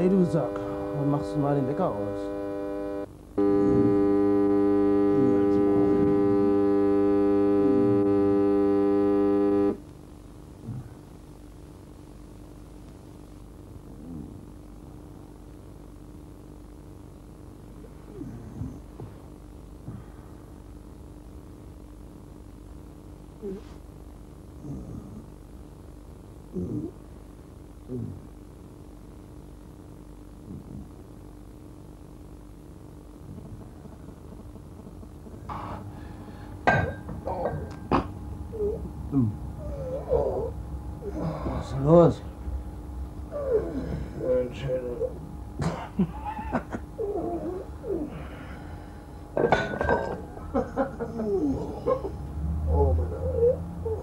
Hey du Sack, wann machst du mal den Wecker aus? Was ist denn los? Mein Schädel. Oh, meine Eier.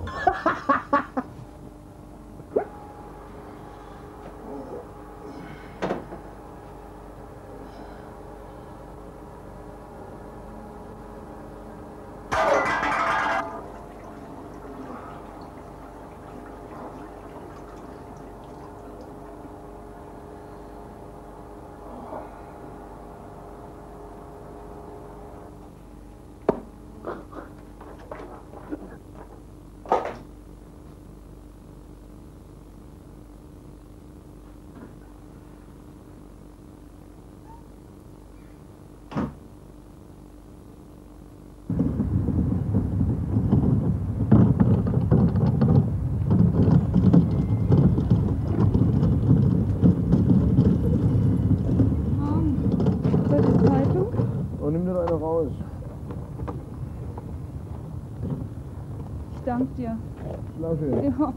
Und nimm dir eine raus. Ich danke dir. Na schön. Ja.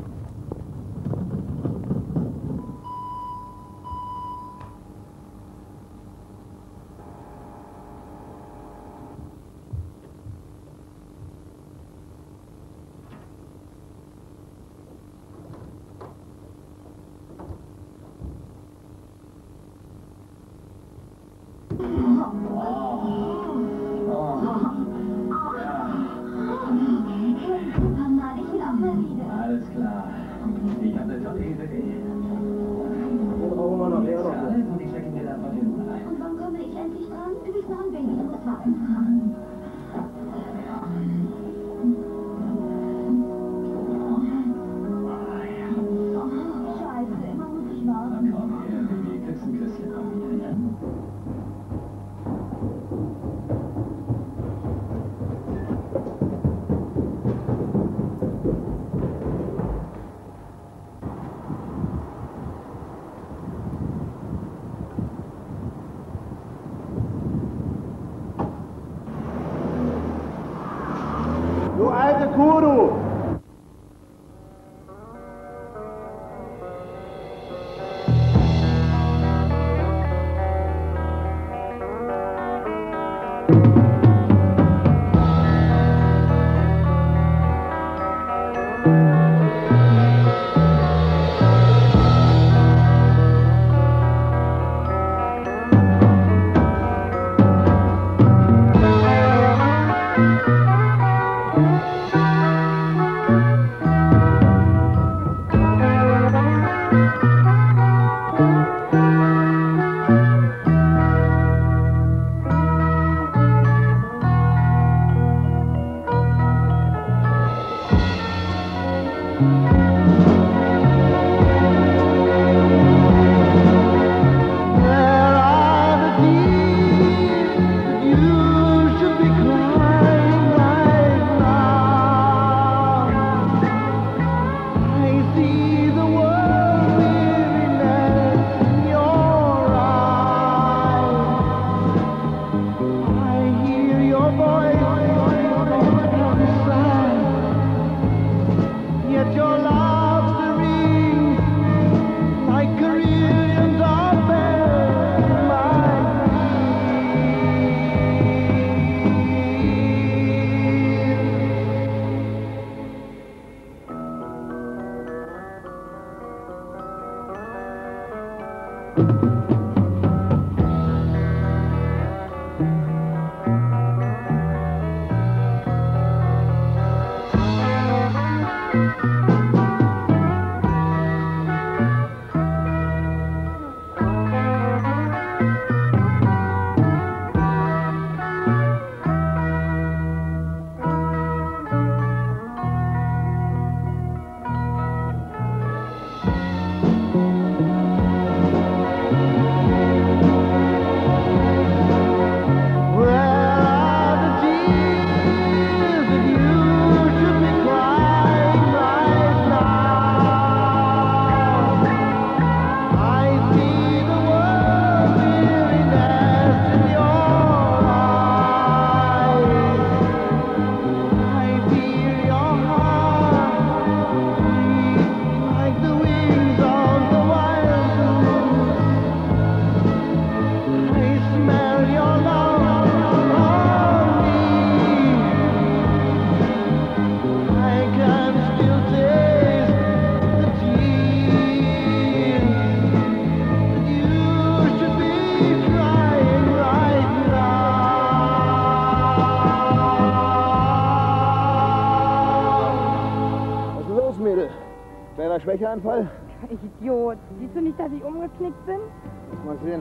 Alles klar. Ich habe eine tolle Idee. Den brauchen wir nachher noch. Und ich schicke dir dann von hinten. Und wann komme ich endlich dran? Du bist noch ein wenig warten. Scheiße, immer muss ich warten. Komm her, Baby. Kriegst ein Küsschen von mir, ja? Du alte Kuh, du! müde. Kleiner Schwächeanfall? Idiot. Siehst du nicht, dass ich umgeknickt bin? Mal sehen.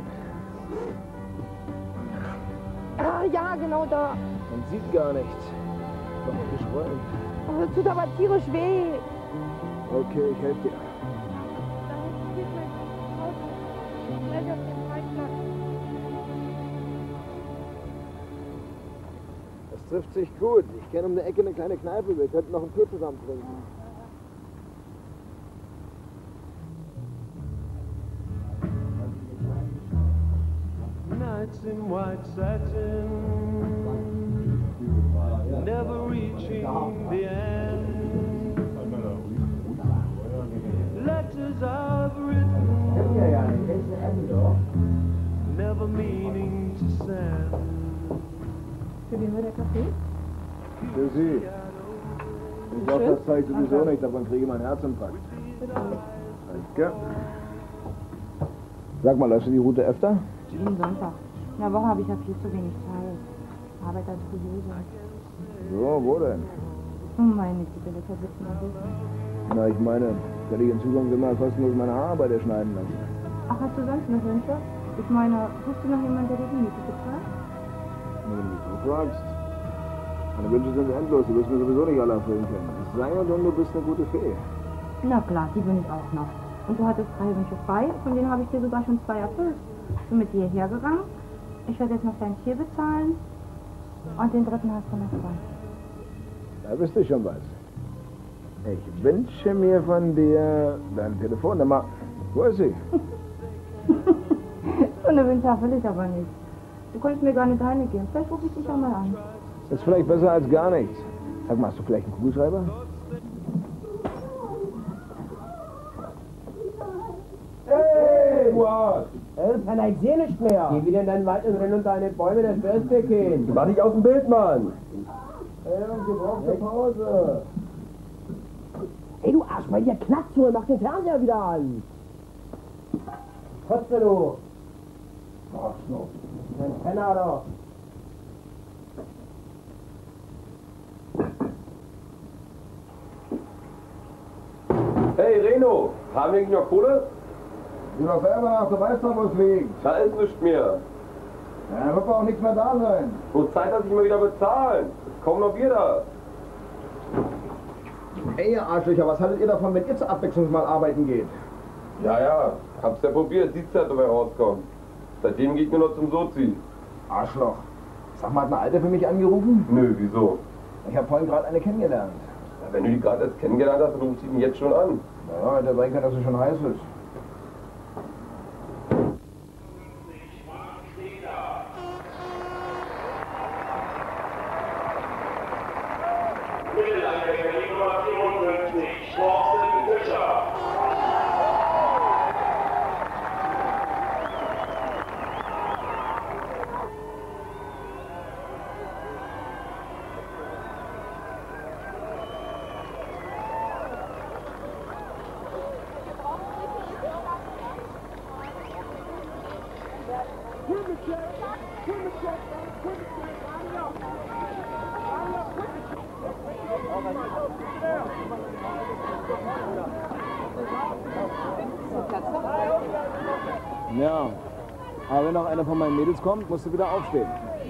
Ah, ja, genau da. Man sieht gar nichts. Doch geschwollen. Oh, das tut aber tierisch weh. Okay, ich helfe dir. Da geht mein Auto. Gleich auf den Parkplatz. Das trifft sich gut. Ich kenne um die Ecke eine kleine Kneipe. Wir könnten noch ein Bier zusammen trinken. Nights in white satin, never reaching the end. Letters I've written, never meaning to send. Für wen war der Kaffee? Für Sie. Ich glaube, das zeigt sowieso nicht, davon kriege ich meinen Herzinfarkt. Danke. Sag mal, läufst du die Route öfter? Jeden Sonntag. In der Woche habe ich ja viel zu wenig Zeit. Ich arbeite als Friseurin. So, wo denn? Oh meine Güte, das willst du mal wissen. Na, ich meine, kann ich in Zukunft immer kostenlos meine Haare bei dir schneiden lassen. Ach, hast du sonst noch Wünsche? Ich meine, suchst du noch jemanden, der dir die Miete bezahlt? Wenn du mich so fragst. Meine Wünsche sind endlos, die wirst du mir sowieso nicht alle erfüllen können. Es sei denn, du bist eine gute Fee. Na klar, die bin ich auch noch. Und du hattest 3 Wünsche frei, von denen habe ich dir sogar schon 2 erfüllt. Ich bin mit dir hergegangen. Ich werde jetzt noch dein Tier bezahlen. Und den 3. hast du noch frei. Da bist du schon was. Ich wünsche mir von dir deine Telefonnummer. Wo ist sie? So eine Wünsche erfülle ich aber nicht. Du konntest mir gar nicht deine geben. Vielleicht rufe ich dich auch mal an. Das ist vielleicht besser als gar nichts. Sag mal, hast du vielleicht einen Kugelschreiber? Hey, was? Penner, ich seh nicht mehr. Geh wieder in deinen Wald und renn unter eine Bäume des Bergstück hin. Mach dich aus dem Bild, Mann. Hey, Jungs, ihr braucht eine Pause. Hey, du Arsch, bei dir Knacks holen, mach den Fernseher wieder an. Kotze, du. Arschloch. Ein Penner doch. Hey Reno, haben wir noch Kohle? Du doch selber nach, du weißt doch, wo es liegt. Da ist nichts mehr. Ja, da wird auch nichts mehr da sein. So Zeit, dass ich mal wieder bezahlen. Es kommen noch Bier da. Ey, ihr Arschlöcher, was haltet ihr davon, wenn ihr zur Abwechslung mal arbeiten geht? Ja, hab's ja probiert, siehst ja, dabei rauskommt. Seitdem geht mir noch zum Sozi. Arschloch. Sag mal, hat eine Alte für mich angerufen? Nö, wieso? Ich habe vorhin gerade eine kennengelernt. Ja, wenn du die gerade erst kennengelernt hast, rufst du ihn jetzt schon an. Ja, hätte sein können, dass sie schon heiß ist. Ja, aber wenn noch einer von meinen Mädels kommt, musst du wieder aufstehen.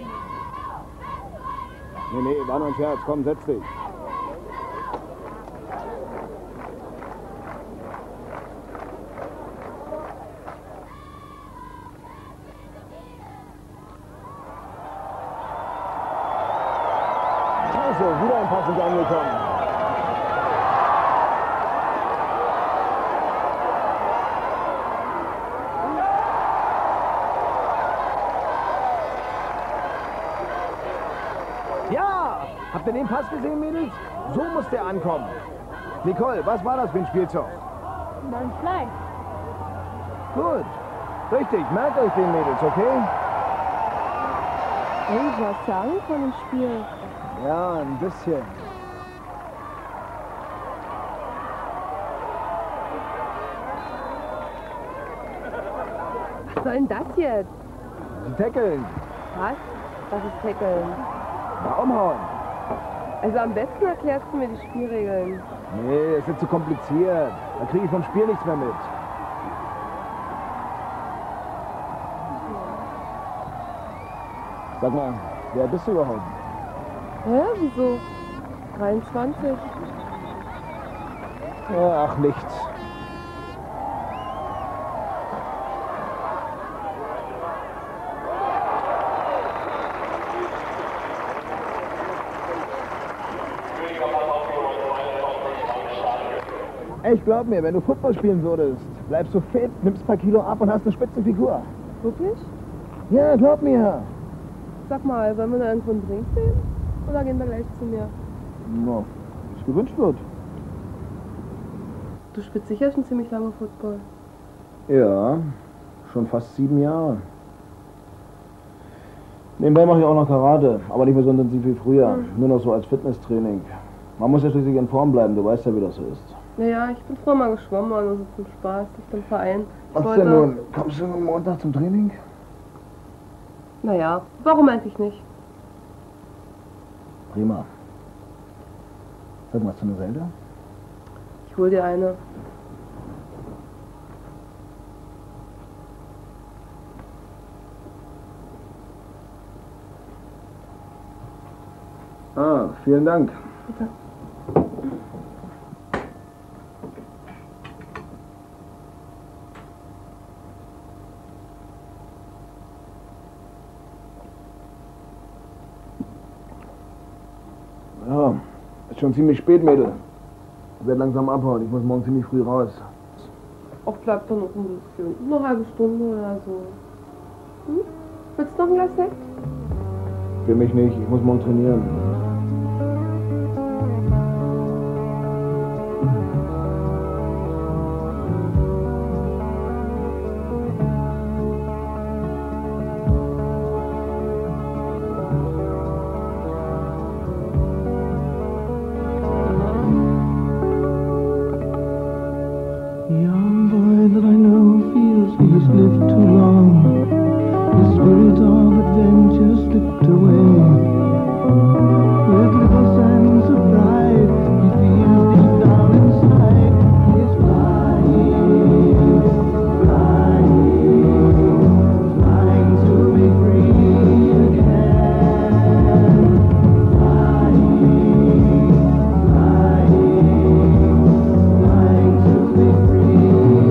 Nee, war nur ein Scherz. Komm, setz dich. Scheiße, wieder ein Pass nicht angekommen. Habt ihr den Pass gesehen, Mädels? So muss der ankommen. Nicole, was war das für ein Spielzeug? Ein Fleisch. Gut. Richtig, merkt euch den, Mädels, okay? Was sagen von dem Spiel? Ja, ein bisschen. Was soll denn das jetzt? Sie tackeln. Was? Was ist Tackeln? Na, umhauen. Also am besten erklärst du mir die Spielregeln. Nee, ist nicht zu kompliziert. Da kriege ich vom Spiel nichts mehr mit. Sag mal, wer bist du überhaupt? Hä, wieso? 23. Ach, nichts. Ey, glaub mir, wenn du Football spielen würdest, bleibst du fit, nimmst ein paar Kilo ab und hast eine Spitzenfigur. Wirklich? Ja, glaub mir. Sag mal, wollen wir da irgendwo einen Drink sehen? Oder gehen wir gleich zu mir? Na, wie es gewünscht wird. Du spielst sicher schon ziemlich lange Football. Ja, schon fast 7 Jahre. Nebenbei mache ich auch noch Karate, aber nicht mehr so intensiv wie früher. Nur noch so als Fitnesstraining. Man muss ja schließlich in Form bleiben, du weißt ja, wie das so ist. Naja, ich bin früher mal geschwommen, also zum Spaß, nicht im Verein. Was denn nun? Kommst du am Montag zum Training? Naja, warum eigentlich nicht? Prima. Sag mal, hast du eine Zelda? Ich hol dir eine. Ah, vielen Dank. Bitte. Ja, ist schon ziemlich spät, Mädel. Ich werde langsam abhauen. Ich muss morgen ziemlich früh raus. Auch bleibt doch noch ein bisschen. Eine halbe Stunde oder so. Hm? Willst du noch ein Glas Sekt? Für mich nicht. Ich muss morgen trainieren. Young boy that I know feels he has lived too long. His spirit of adventure slipped away. With little sense of pride, he feels deep down inside. He is flying, flying, flying to be free again. Flying, flying, flying to be free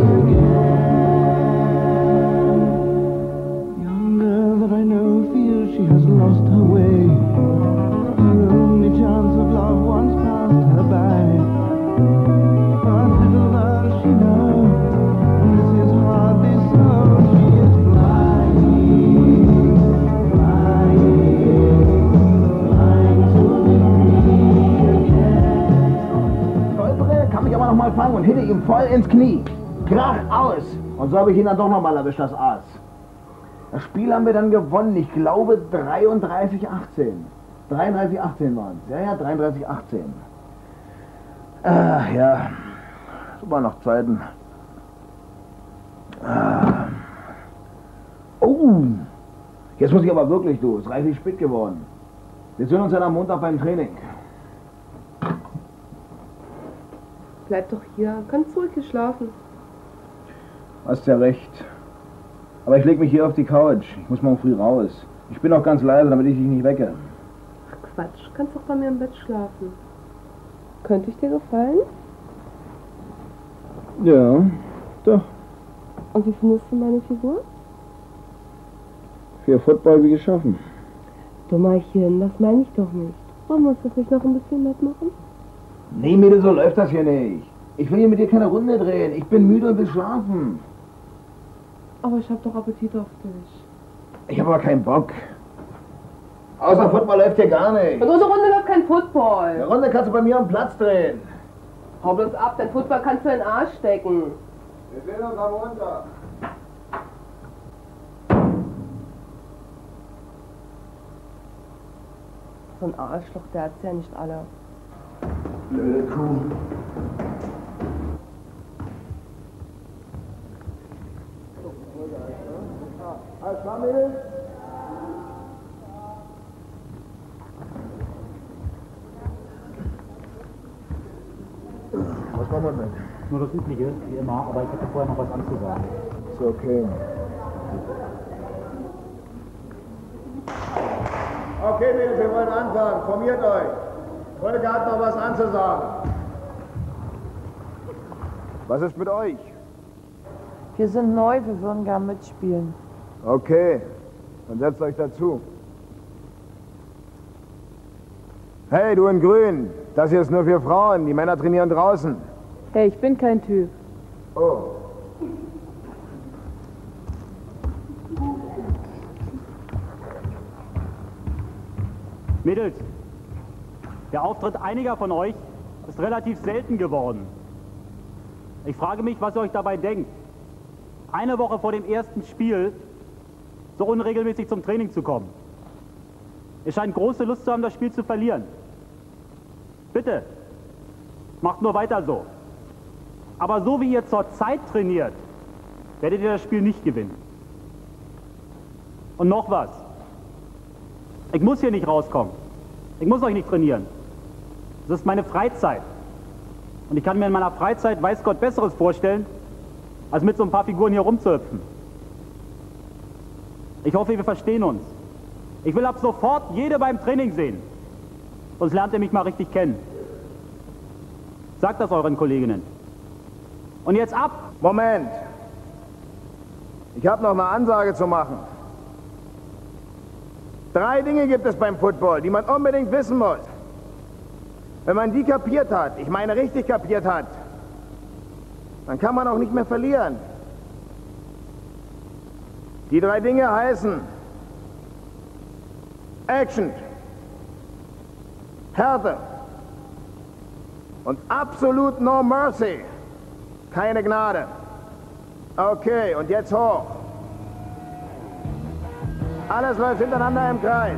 again. Young girl that I know feels she has lost her way. Her only chance of love once passed her by. But little does she know, this is hardly so. She is flying, flying, flying to be free again. Stolpere, kann mich aber noch mal fangen und hitte ihm voll ins Knie. Krach aus! Und so habe ich ihn dann doch noch mal erwischt, das Aas. Das Spiel haben wir dann gewonnen. Ich glaube 33-18. 33-18 waren es. Ja, 33-18. Ja, das waren noch Zeiten. Oh, jetzt muss ich aber wirklich, du. Es ist reichlich spät geworden. Wir sehen uns dann am Montag beim Training. Bleib doch hier, kannst ruhig hier schlafen. Hast ja recht. Aber ich leg mich hier auf die Couch. Ich muss morgen früh raus. Ich bin auch ganz leise, damit ich dich nicht wecke. Ach Quatsch, kannst doch bei mir im Bett schlafen. Könnte ich dir gefallen? Ja, doch. Und wie findest du meine Figur? Für Football wie geschaffen. Dummerchen, das meine ich doch nicht. Wollen wir uns das nicht noch ein bisschen nett machen? Nee, Mädel, so läuft das hier nicht. Ich will hier mit dir keine Runde drehen. Ich bin müde und will schlafen. Aber ich hab doch Appetit auf dich. Ich habe aber keinen Bock. Außer Football läuft hier gar nicht. Und unsere Runde läuft kein Football. Eine Runde kannst du bei mir am Platz drehen. Hau bloß ab, dein Football kannst du in den Arsch stecken. Wir sehen uns am Montag. So ein Arschloch, der hat's ja nicht alle. Blöde Kuh. Alles klar, Mädel? Was machen wir denn? Nur das Übliche, wie immer, aber ich hätte vorher noch was anzusagen. Ist okay. Okay, Mädels, wir wollen anfangen. Formiert euch. Volker hat noch was anzusagen. Was ist mit euch? Wir sind neu, wir würden gern mitspielen. Okay, dann setzt euch dazu. Hey, du in Grün, das hier ist nur für Frauen, die Männer trainieren draußen. Hey, ich bin kein Typ. Oh. Mädels, der Auftritt einiger von euch ist relativ selten geworden. Ich frage mich, was ihr euch dabei denkt, eine Woche vor dem ersten Spiel so unregelmäßig zum Training zu kommen. Ihr scheint große Lust zu haben, das Spiel zu verlieren. Bitte, macht nur weiter so. Aber so wie ihr zurzeit trainiert, werdet ihr das Spiel nicht gewinnen. Und noch was. Ich muss hier nicht rauskommen. Ich muss euch nicht trainieren. Das ist meine Freizeit. Und ich kann mir in meiner Freizeit, weiß Gott, Besseres vorstellen, als mit so ein paar Figuren hier rumzuhüpfen. Ich hoffe, wir verstehen uns. Ich will ab sofort jede beim Training sehen. Sonst lernt ihr mich mal richtig kennen. Sagt das euren Kolleginnen. Und jetzt ab! Moment! Ich habe noch eine Ansage zu machen. 3 Dinge gibt es beim Football, die man unbedingt wissen muss. Wenn man die kapiert hat, ich meine richtig kapiert hat, dann kann man auch nicht mehr verlieren. Die 3 Dinge heißen Action, Härte und absolut no mercy. Keine Gnade. Okay, und jetzt hoch. Alles läuft hintereinander im Kreis.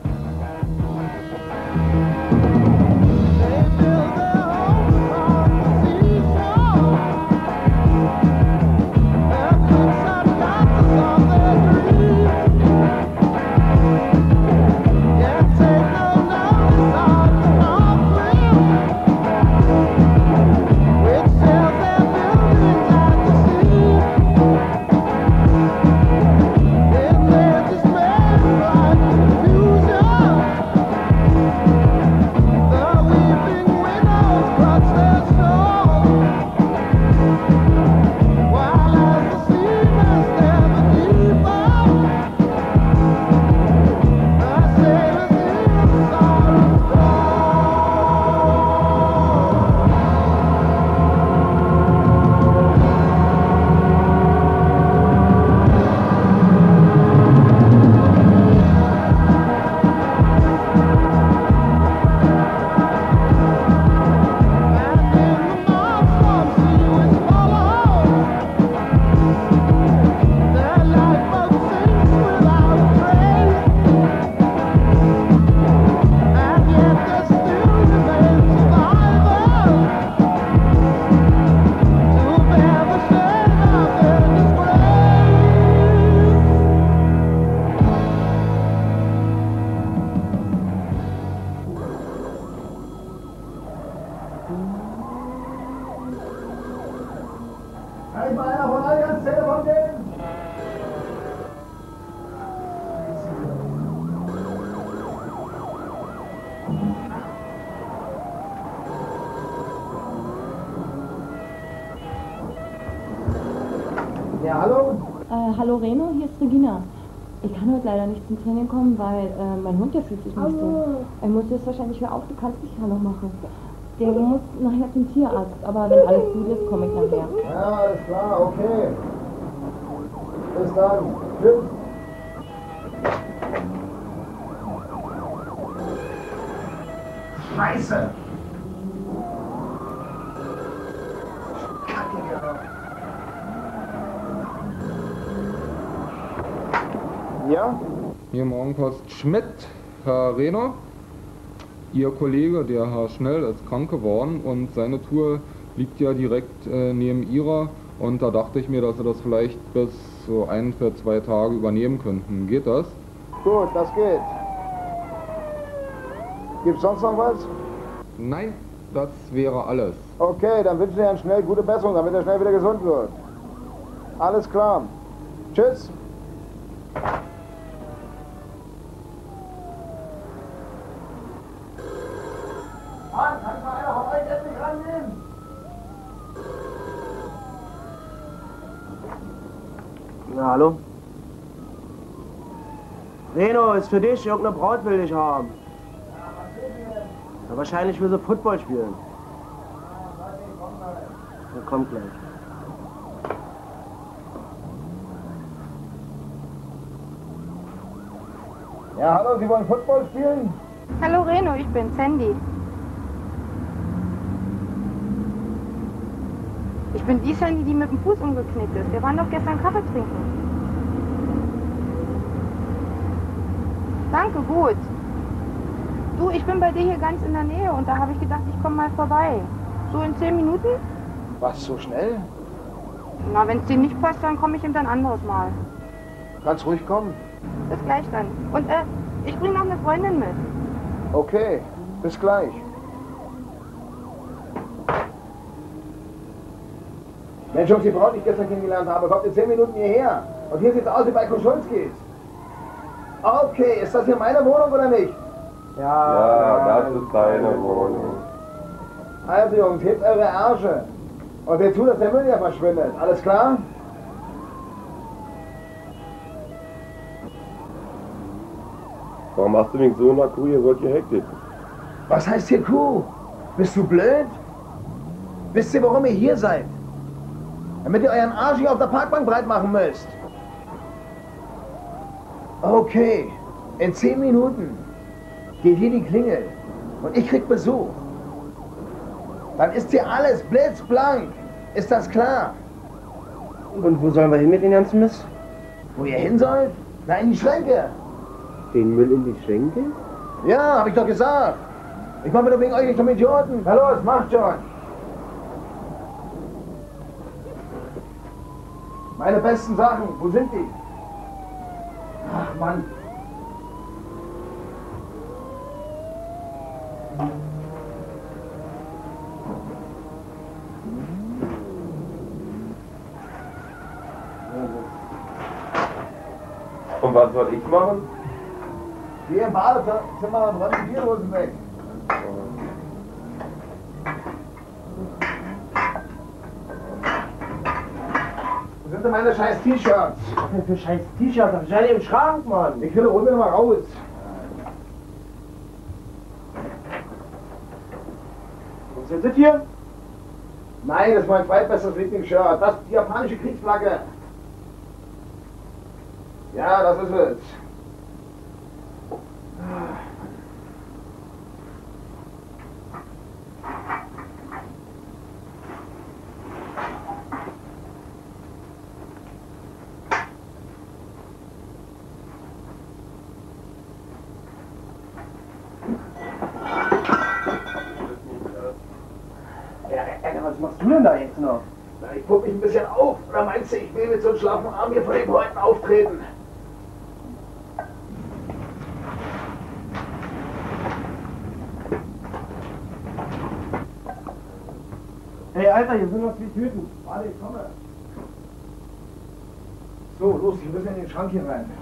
Kann ich mal einer von euch ans Telefon gehen? Ja, hallo? Hallo Reno, hier ist Regina. Ich kann heute leider nicht zum Training kommen, weil mein Hund, der fühlt sich nicht so. Er muss jetzt wahrscheinlich wieder auf, du kannst nicht Hallo machen. Der muss nachher zum Tierarzt, aber wenn alles gut ist, komme ich nachher. Ja, alles klar, okay. Bis dann. Tschüss. Scheiße! Ja? Hier Morgenpost Schmidt, Herr Rehner. Ihr Kollege, der Herr Schnell, ist krank geworden und seine Tour liegt ja direkt neben Ihrer. Und da dachte ich mir, dass Sie das vielleicht bis so 1 für 2 Tage übernehmen könnten. Geht das? Gut, das geht. Gibt's sonst noch was? Nein, das wäre alles. Okay, dann wünschen wir Ihnen schnell gute Besserung, damit er schnell wieder gesund wird. Alles klar. Tschüss. Mann, kann mal einer von euch endlich rangehen? Na, hallo? Reno, ist für dich. Irgendeine Braut will dich haben. Ja, wahrscheinlich will sie Football spielen. Ja, kommt gleich. Ja, hallo, Sie wollen Football spielen? Hallo Reno, ich bin Sandy. Ich bin die Sandy, die mit dem Fuß umgeknickt ist. Wir waren doch gestern Kaffee trinken. Danke, gut. Du, ich bin bei dir hier ganz in der Nähe und da habe ich gedacht, ich komme mal vorbei. So in 10 Minuten? Was, so schnell? Na, wenn es dir nicht passt, dann komme ich eben ein anderes Mal. Kannst ruhig kommen. Bis gleich dann. Und ich bringe noch eine Freundin mit. Okay, bis gleich. Mensch, Jungs, die Frau, die ich gestern kennengelernt habe, kommt in 10 Minuten hierher. Und hier sieht's aus wie bei Kuschulskis. Okay, ist das hier meine Wohnung oder nicht? Ja, das ist deine Wohnung. Also Jungs, hebt eure Ärsche. Und seht zu, dass der Müll hier verschwindet. Alles klar? Warum hast du wegen so einer Kuh hier solche Hektik? Was heißt hier Kuh? Bist du blöd? Wisst ihr, warum ihr hier seid? Damit ihr euren Arsch hier auf der Parkbank breit machen müsst. Okay, in 10 Minuten geht hier die Klingel und ich krieg Besuch. Dann ist hier alles blitzblank. Ist das klar? Und wo sollen wir hin mit den ganzen Mist? Wo ihr hin sollt? Na, in die Schränke. Den Müll in die Schränke? Ja, hab ich doch gesagt. Ich mach mir doch wegen euch nicht zum Idioten. Na los, macht schon. Meine besten Sachen, wo sind die? Ach Mann. Und was soll ich machen? Geh im Badezimmer und räum die Bierdosen weg. Wo sind denn meine scheiß T-Shirts? Was denn für scheiß T-Shirts? Das ist ja im Schrank, Mann. Ich will hol mir mal raus. Was ist das hier? Nein, das ist mein zweitbestes Lieblingsshirt. Das ist die japanische Kriegsflagge. Ja, das ist es. Was machst du denn da jetzt noch? Na, ich pupp mich ein bisschen auf. Oder meinst du, ich will mit so einem schlaffen Arm hier vor den Leuten auftreten? Hey, Alter, hier sind noch 2 Tüten. Warte, ich komme. So, los, wir müssen in den Schrank hier rein.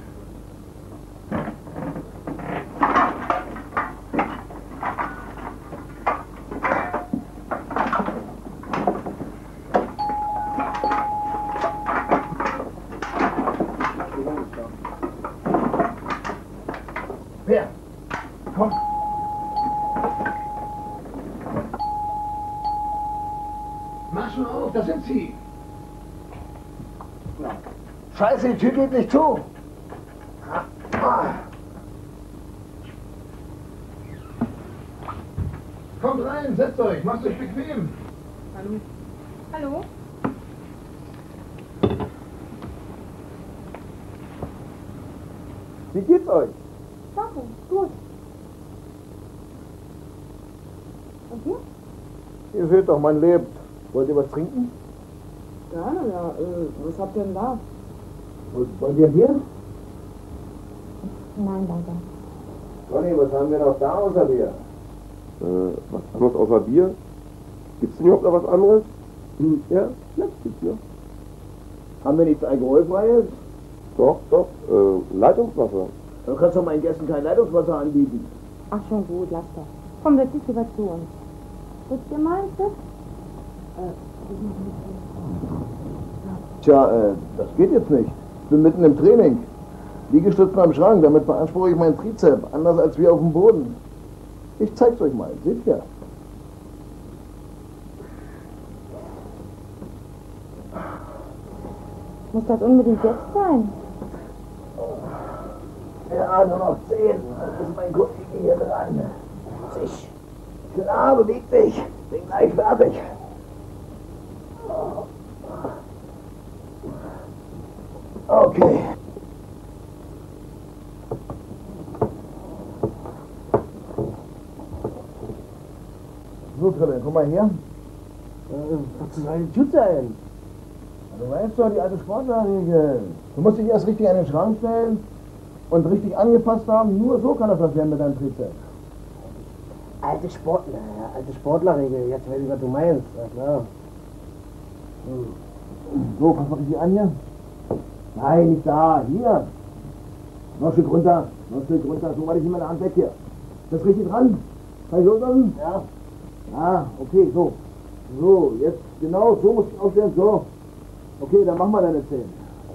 Wer? Komm. Mach schon auf, da sind sie. Na. Scheiße, die Tür geht nicht zu. Kommt rein, setzt euch, macht euch bequem. Hallo. Hallo? Wie geht's euch? Danke, gut. Und dir? Ihr seht doch, man lebt. Wollt ihr was trinken? Gerne, ja. Was habt ihr denn da? Wollt ihr Bier? Nein, danke. Conny, was haben wir noch da außer Bier? Was haben wir außer Bier? Gibt's denn überhaupt noch was anderes? Ja, Schnaps gibt's noch. Haben wir nichts Alkoholfreies? Doch, Leitungswasser. Du kannst doch meinen Gästen kein Leitungswasser anbieten. Ach, schon gut, lass doch. Komm, setz dich lieber zu uns. Willst du mal, Chef? Tja, das geht jetzt nicht. Ich bin mitten im Training. Liegestützen am Schrank, damit beanspruche ich meinen Trizep, anders als wir auf dem Boden. Ich zeig's euch mal, seht ihr? Muss das unbedingt jetzt sein? Ja, nur noch 10. Das ist mein Kollege hier dran. Sich. Klar, beweg dich. Bin gleich fertig. Okay. So, Krille, komm mal her. Was soll denn gut sein? Du weißt doch, die alte Sportlerregel. Du musst dich erst richtig an den Schrank stellen und richtig angepasst haben. Nur so kann das was werden mit deinem Trizeps. Alte Sportlerregel. Jetzt weiß ich, was du meinst. Ja, klar. So, pass mal richtig an hier. Nein, nicht da. Hier. Noch ein Stück runter. So war ich immer eine Hand weg hier. Ist das richtig dran? Kann ich loslassen? Ja. Ah, okay, so. So, jetzt genau, so muss ich aufstellen. So. Okay, dann mach mal deine 10.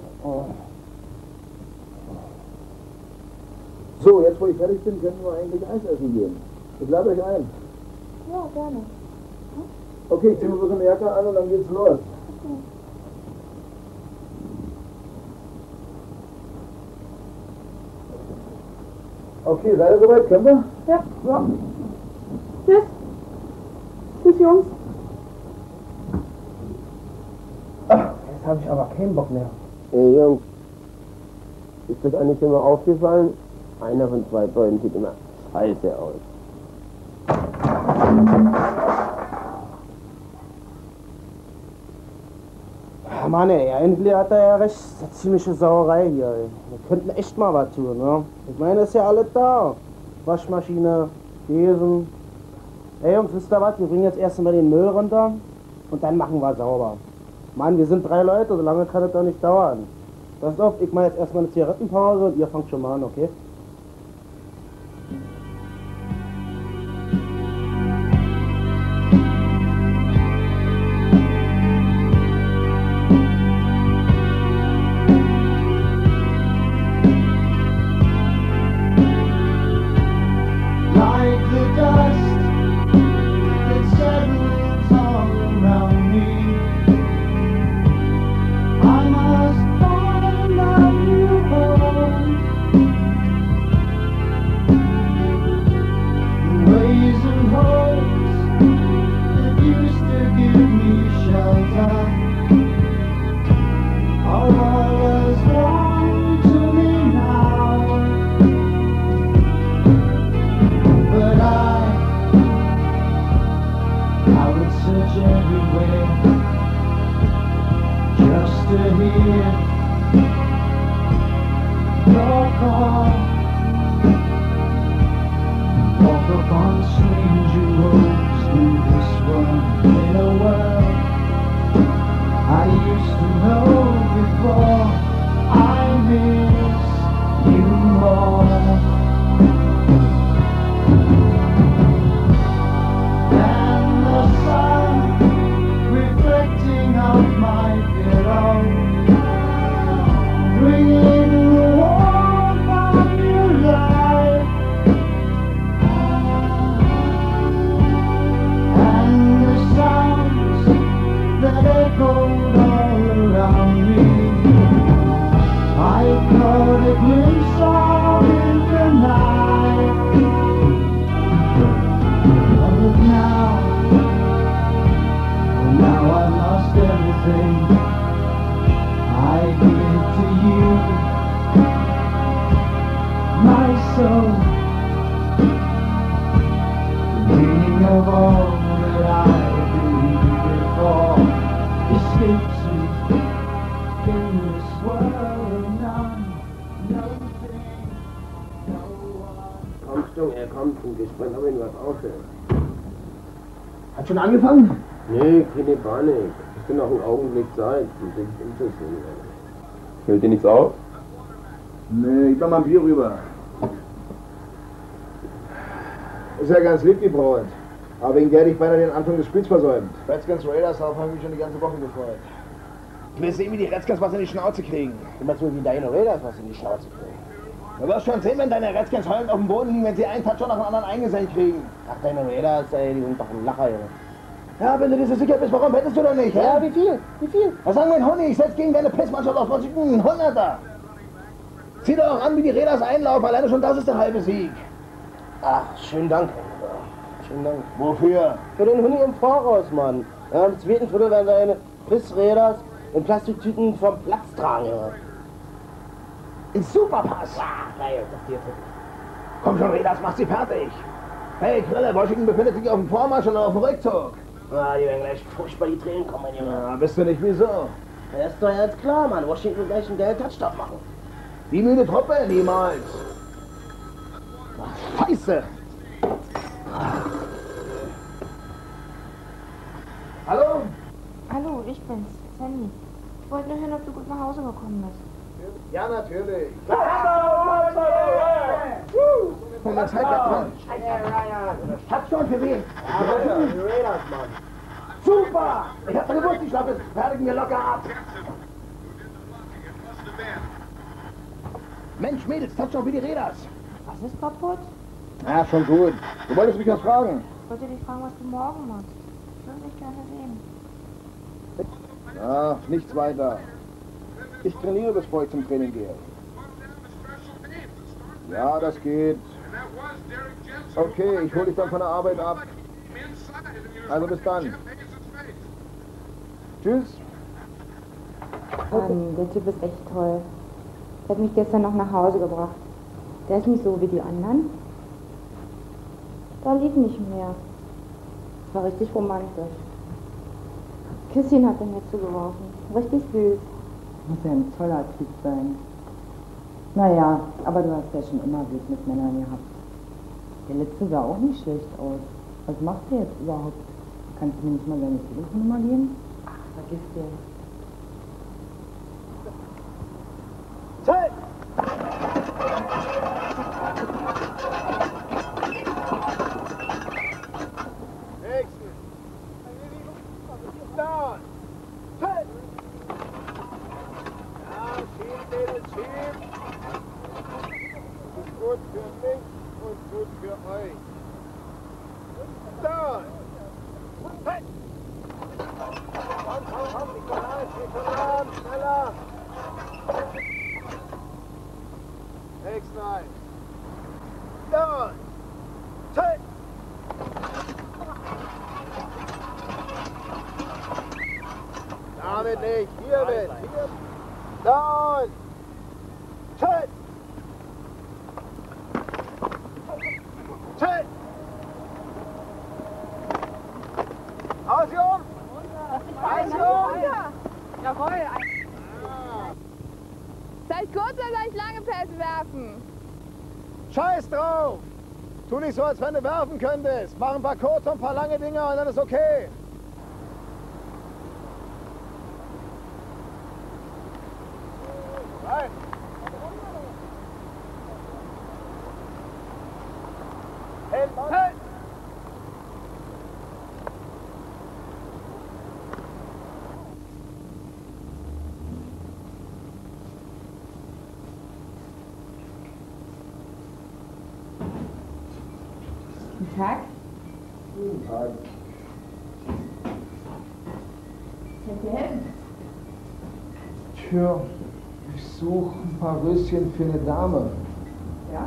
So, jetzt wo ich fertig bin, können wir eigentlich Eis essen gehen. Ich lade euch ein. Ja, gerne. Okay, ich ziehe mir bloß eine Jacke an und dann geht's los. Okay, seid ihr soweit? Können wir? Ja. Tschüss. Tschüss, Jungs. Jetzt habe ich aber keinen Bock mehr. Ey, Jungs. Ist euch eigentlich immer aufgefallen? Einer von 2 Bäumen sieht immer scheiße aus. Ja, Mann, ey, endlich hat er ja recht. Das ist eine ziemliche Sauerei hier, ey. Wir könnten echt mal was tun, ne? Ich meine, ist ja alles da. Waschmaschine, Besen. Ey, Jungs, wisst ihr was? Wir bringen jetzt erst mal den Müll runter und dann machen wir sauber. Mann, wir sind 3 Leute, so lange kann das doch nicht dauern. Passt auf, ich mache jetzt erstmal eine Zigarettenpause und ihr fangt schon mal an, okay? Like the dust that settles all around me, I must find a new home. The ways and hopes that used to give me shelter are all as one to me now. But I would search everywhere just to hear your call. Walk upon stranger roads through this world, in a world I used to know before. I miss you more. And the sun reflecting off my pillow, bringing the warmth of new life, and the sounds that echoed all around me. I caught a glimpse of in the night. But now I've lost everything I give to you, my soul. The meaning of all that I believed before escapes me in this world of none, nothing, no one. Komm, Stung, er kommt zum Gespräch, aber ihn was aufhören. Hat schon angefangen? Nee, keine Panik. Ich bin noch einen Augenblick Zeit. Fällt dir nichts auf? Nee, ich mach mal ein Bier rüber. Ist ja ganz lieb, die Braut. Aber wegen der hätte ich beinahe den Anfang des Spiels versäumt. Redskins Raiders, darauf habe ich mich schon die ganze Woche gefreut. Ich will sehen, wie die Redskins was in die Schnauze kriegen. Du meinst wohl, wie deine Raiders was in die Schnauze kriegen? Du wirst schon sehen, wenn deine Redskins heulend auf dem Boden liegen, wenn sie einen Touchdown nach dem anderen eingesenkt kriegen. Ach, deine Raiders, ey, die sind doch ein Lacher, Junge. Ja, wenn du dir so sicher bist, warum wettest du doch nicht? Ja, wie viel? Wie viel? Was sagen wir ein Honig? Ich setz gegen deine Pissmannschaft auf einen 100er. Zieh doch an, wie die Raiders einlaufen. Alleine schon das ist der halbe Sieg. Ach, schönen Dank. Schönen Dank. Wofür? Für den Honig im Voraus, Mann. Ja, im zweiten Viertel werden deine Pissräders in Plastiktüten vom Platz tragen, Junge. Ein Superpass. Ja, geil, das hier. Komm schon, Raiders, mach sie fertig. Hey, Krille, Washington befindet sich auf dem Vormarsch oder auf dem Rückzug. Ah, die werden gleich furchtbar die Tränen kommen, mein Junge. Ja, wisst ihr nicht wieso? Ja, ist doch jetzt klar, Mann. Washington will gleich einen geilen Touchdown machen. Die müde Truppe, niemals. Ach, Scheiße. Hallo? Hallo, ich bin's, Sandy. Ich wollte nur hören, ob du gut nach Hause gekommen bist. Ja, natürlich. Von der Zeit weg dran. Hab's schon gesehen. Ja, die Raiders, Mann. Super! Ich hab gewusst, die Schlappe fertigen wir locker ab. Mensch, Mädels, touch doch wie die Raiders. Was ist kaputt? Ja, schon gut. Du wolltest mich was fragen. Ich wollte dich fragen, was du morgen machst. Ich würde dich gerne sehen. Ja, nichts weiter. Ich trainiere, bevor ich zum Training gehe. Ja, das geht. Okay, ich hole dich dann von der Arbeit ab. Also bis dann. Tschüss. Der Typ ist echt toll. Der hat mich gestern noch nach Hause gebracht. Der ist nicht so wie die anderen. Da lief nicht mehr. Das war richtig romantisch. Küsschen hat er mir zugeworfen. Richtig süß. Muss ja ein toller Typ sein. Naja, aber du hast ja schon immer Glück mit Männern gehabt. Der letzte sah auch nicht schlecht aus. Was macht der jetzt überhaupt? Kannst du mir nicht mal seine Telefonnummer geben? Ach, vergiss den. Zeit! Nächsten. Down. Zeit! Ja, schieb, Mädels, schieb. Das ist gut für mich und gut für euch. Down. Zeit! Komm, Nikolai, Nikolai, schneller! Next night. Down. Take. Damit nicht. Hier mit. Hier. Down. Take. Take. Ausjung. Ausjung. Jawohl. Seid kurz oder gleich lange Pässe werfen? Scheiß drauf! Tu nicht so, als wenn du werfen könntest. Mach ein paar kurze und ein paar lange Dinger und dann ist okay. Rein! Hin, hin! Guten Tag. Guten Tag. Könnt ihr helfen? Tja, ich suche ein paar Röschen für eine Dame. Ja?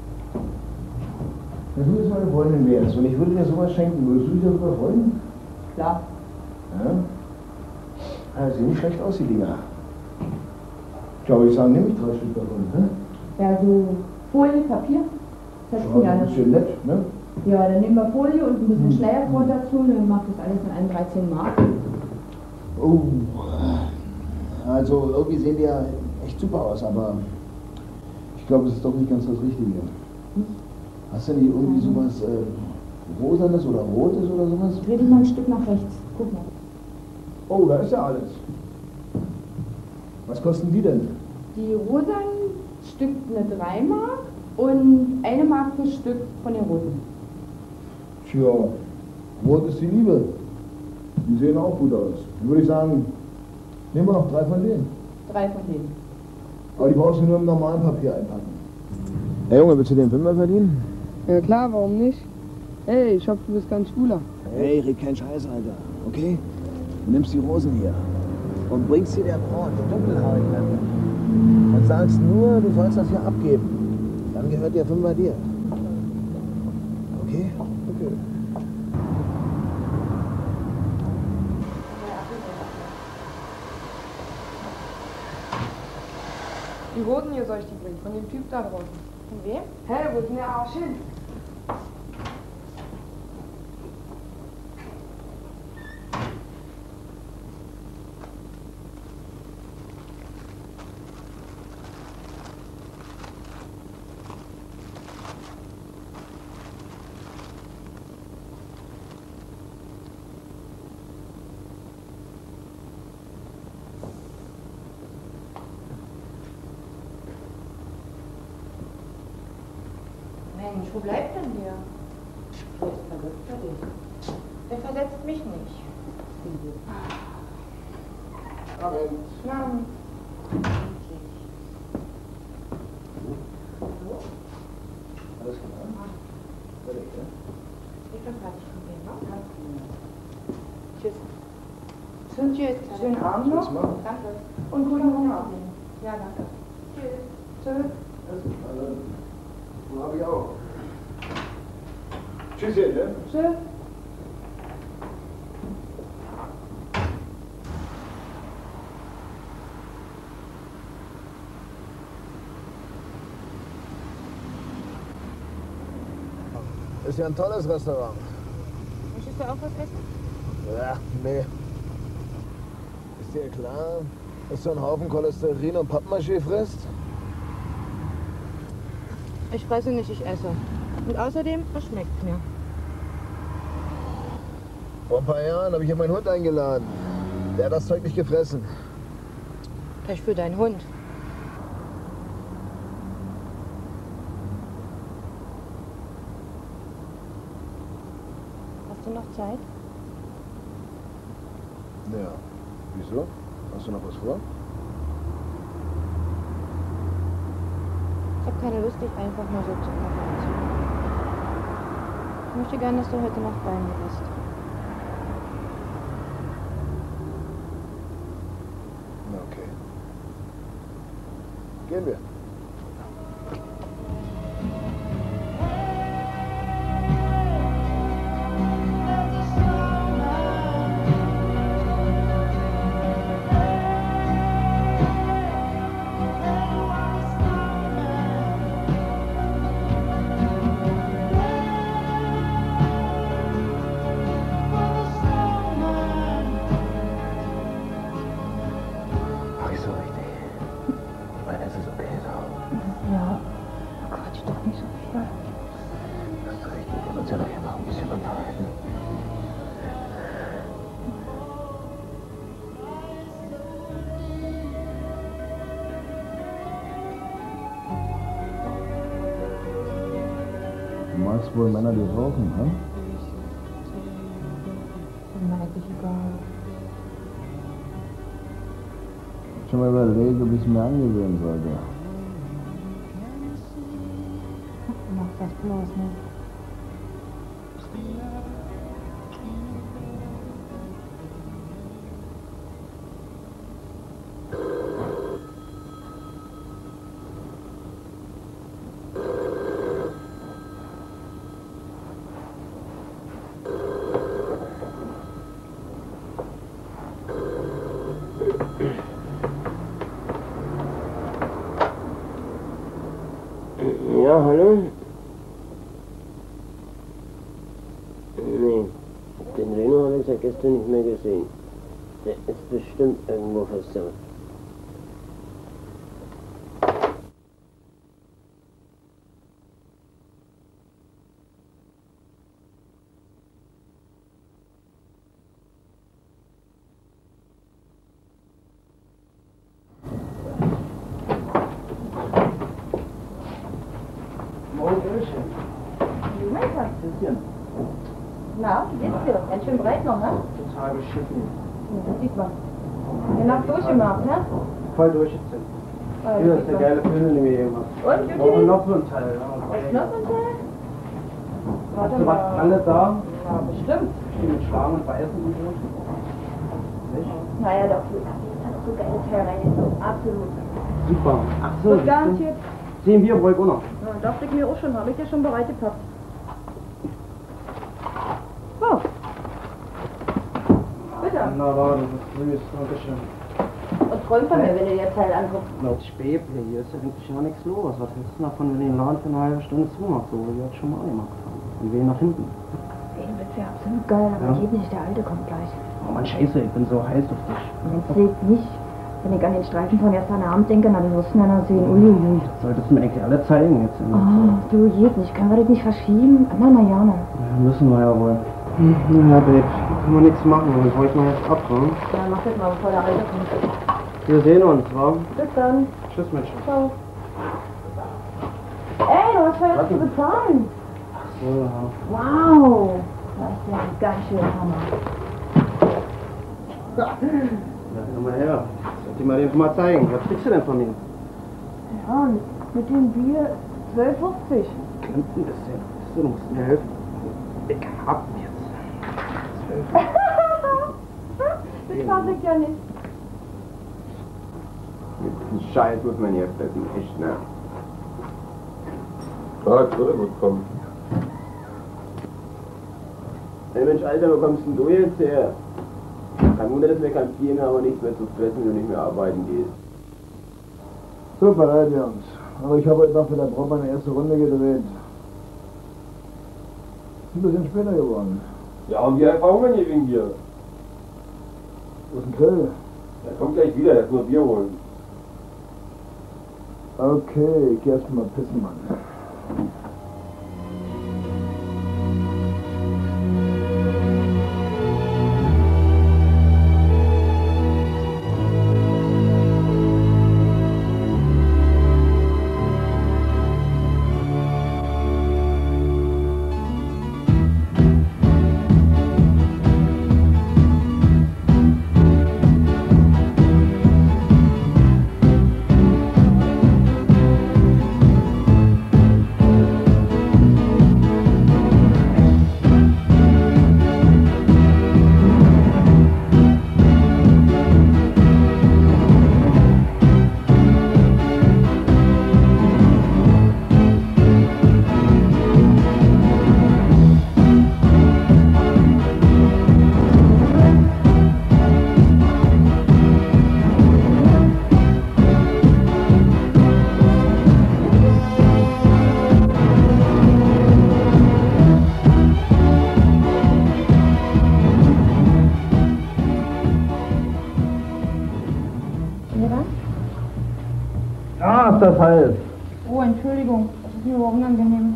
Wenn du jetzt meine Freundin wärst und ich würde dir sowas schenken, würdest du dich darüber freuen? Klar. Ja? Ja, sehen nicht schlecht aus, die Dinger. Ich glaube, ich sage, nehme ich 3 Stück davon. Ne? Ja, so Folie, Papier. Das Ja, ein bisschen nett, ne? Ja, dann nehmen wir Folie und ein bisschen Schleierbrot dazu, dann macht das alles in 13 Mark. Oh, also irgendwie sehen die ja echt super aus, aber ich glaube, es ist doch nicht ganz das Richtige. Hast du nicht irgendwie sowas Rosanes oder Rotes oder sowas? Dreh dich mal ein Stück nach rechts. Guck mal. Oh, da ist ja alles. Was kosten die denn? Die rosanen Stück eine 3 Mark und 1 Mark pro Stück von den roten. Tja, rot ist die Liebe. Die sehen auch gut aus. Dann würde ich sagen, nehmen wir noch 3 von denen. 3 von denen. Aber die brauchst du nur im normalen Papier einpacken. Hey Junge, willst du den Fünfer verdienen? Ja klar, warum nicht? Hey, ich hoffe, du bist ganz schwuler. Hey, red keinen Scheiß, Alter. Okay? Du nimmst die Rosen hier und bringst sie der Braut, der dunkelhaarigen Leute. Und sagst nur, du sollst das hier abgeben. Dann gehört der Fünfer dir. Okay? Okay. Die Roten hier soll ich die bringen, von dem Typ da draußen. Von wem? Hä, wo ist denn der Arsch hin? Mensch, wo bleibt denn der? Jetzt versetzt er dich. Der versetzt mich nicht. Abend. Na, Alles klar. Fertig, ja? ich bin fertig von dem, ne? Tschüss. Tschüss. Schönen Abend noch. Tschüss, Mann. Danke. Und guten Hunger. Ja, danke. Tschüss. Tschüss. Also, so habe ich auch. Tschüsschen, ne? Tschüss. Ist ja ein tolles Restaurant. Möchtest du auch was essen? Ja, nee. Ist dir klar, dass du einen Haufen Cholesterin und Pappmaché frisst? Ich fresse nicht, ich esse. Und außerdem, es schmeckt mir. Vor ein paar Jahren habe ich hier meinen Hund eingeladen. Der hat das Zeug nicht gefressen. Pech für deinen Hund. Hast du noch Zeit? Ja. Wieso? Hast du noch was vor? Ich habe keine Lust, dich einfach nur so zu konfrontieren. Ich möchte gerne, dass du heute Nacht bei mir bist. Na, okay. Gehen wir. Ach, ist so richtig. Ich meine, es ist okay so. Ja, Quatsch doch nicht so viel. Das ist richtig. Wir müssen ja doch hier noch ein bisschen unterhalten. Du magst wohl Männer, die rauchen, ne? Ist mir eigentlich egal. Schon mal überlegt, ob ich es mir angewöhnen sollte. Du machst das bloß nicht. Ja, hallo? Nee, den Reno habe ich seit gestern nicht mehr gesehen. Der ist bestimmt irgendwo versaut. noch, ne? Total beschissen. Ja, das sieht man. Den Nacht durchgemacht, ne? Voll durchgezählt. Hier ist der geile Film, den wir hier gemacht haben. Und, wir brauchen noch so ein Teil. Ja. Was noch so ein Teil? Hast du was alles da? Ja, bestimmt. Mit Schwarm und Weißen und so? Nicht? Naja, doch, hier ist so geile Teil rein. Absolut. Super. Ach so. Und garantiert. 10 Bier brauche ich auch noch. Ja, dachte ich mir auch schon, habe ich ja schon bereit gepackt. So. Bitte. Wunderbar, das ist süß. Dankeschön. Und träum von mir, wenn du dir das Teil anguckst. Laut Späble, hier ist ja eigentlich gar nichts los. Was hältst du davon, wenn den Laden für eine halbe Stunde zumacht, so wie wir das schon mal gemacht haben? Und wir nach hinten. Den Witz wäre absolut geil, aber Ja. geht nicht, der Alte kommt gleich. Oh Mann, scheiße, ich bin so heiß auf dich. Jetzt seht nicht. Wenn ich an den Streifen von gestern Abend denke, na, du wirst ihn dann sehen. Uiuiui. Solltest du mir eigentlich alle zeigen jetzt. Oh, du, geht nicht. Können wir das nicht verschieben? Immer mal gerne. Ja, müssen wir ja wohl. Ja, Babe, kann man nichts machen. Ich wollte mal jetzt ab, ne? Ja, mach das mal, bevor der Alte kommt. Wir sehen uns, wa? Bis dann. Tschüss, Mensch. Ciao. Ey, du hast vergessen zu bezahlen. Ach so, ja. Wow. Das ist ja ein ganz schön Hammer. Ja, komm mal her. Soll ich dir mal den mal zeigen? Was kriegst du denn von mir? Ja, mit dem Bier 12,50. Klemmt ein bisschen. Du musst mir helfen. Ich hab jetzt. 12. Das weiß ich ja nicht. Mit diesem Scheiß muss man hier fressen, echt, ne? Ah, das würde gut kommen. Hey Mensch, Alter, wo kommst denn du jetzt her? Kein Wunder, dass wir kampieren, aber nichts mehr zu fressen, wenn du nicht mehr arbeiten gehst. Super, leid, Jungs. Aber ich habe heute Nacht mit der Frau meine erste Runde gedreht. Ein bisschen später geworden. Ja, und wie verhungern hier wegen dir? Wo ist ein Grill? Er kommt gleich wieder, er ist nur Bier holen. Okay, ich geh erst mal pissen, Mann. Ah, ist das heiß. Oh, Entschuldigung. Das ist mir aber unangenehm.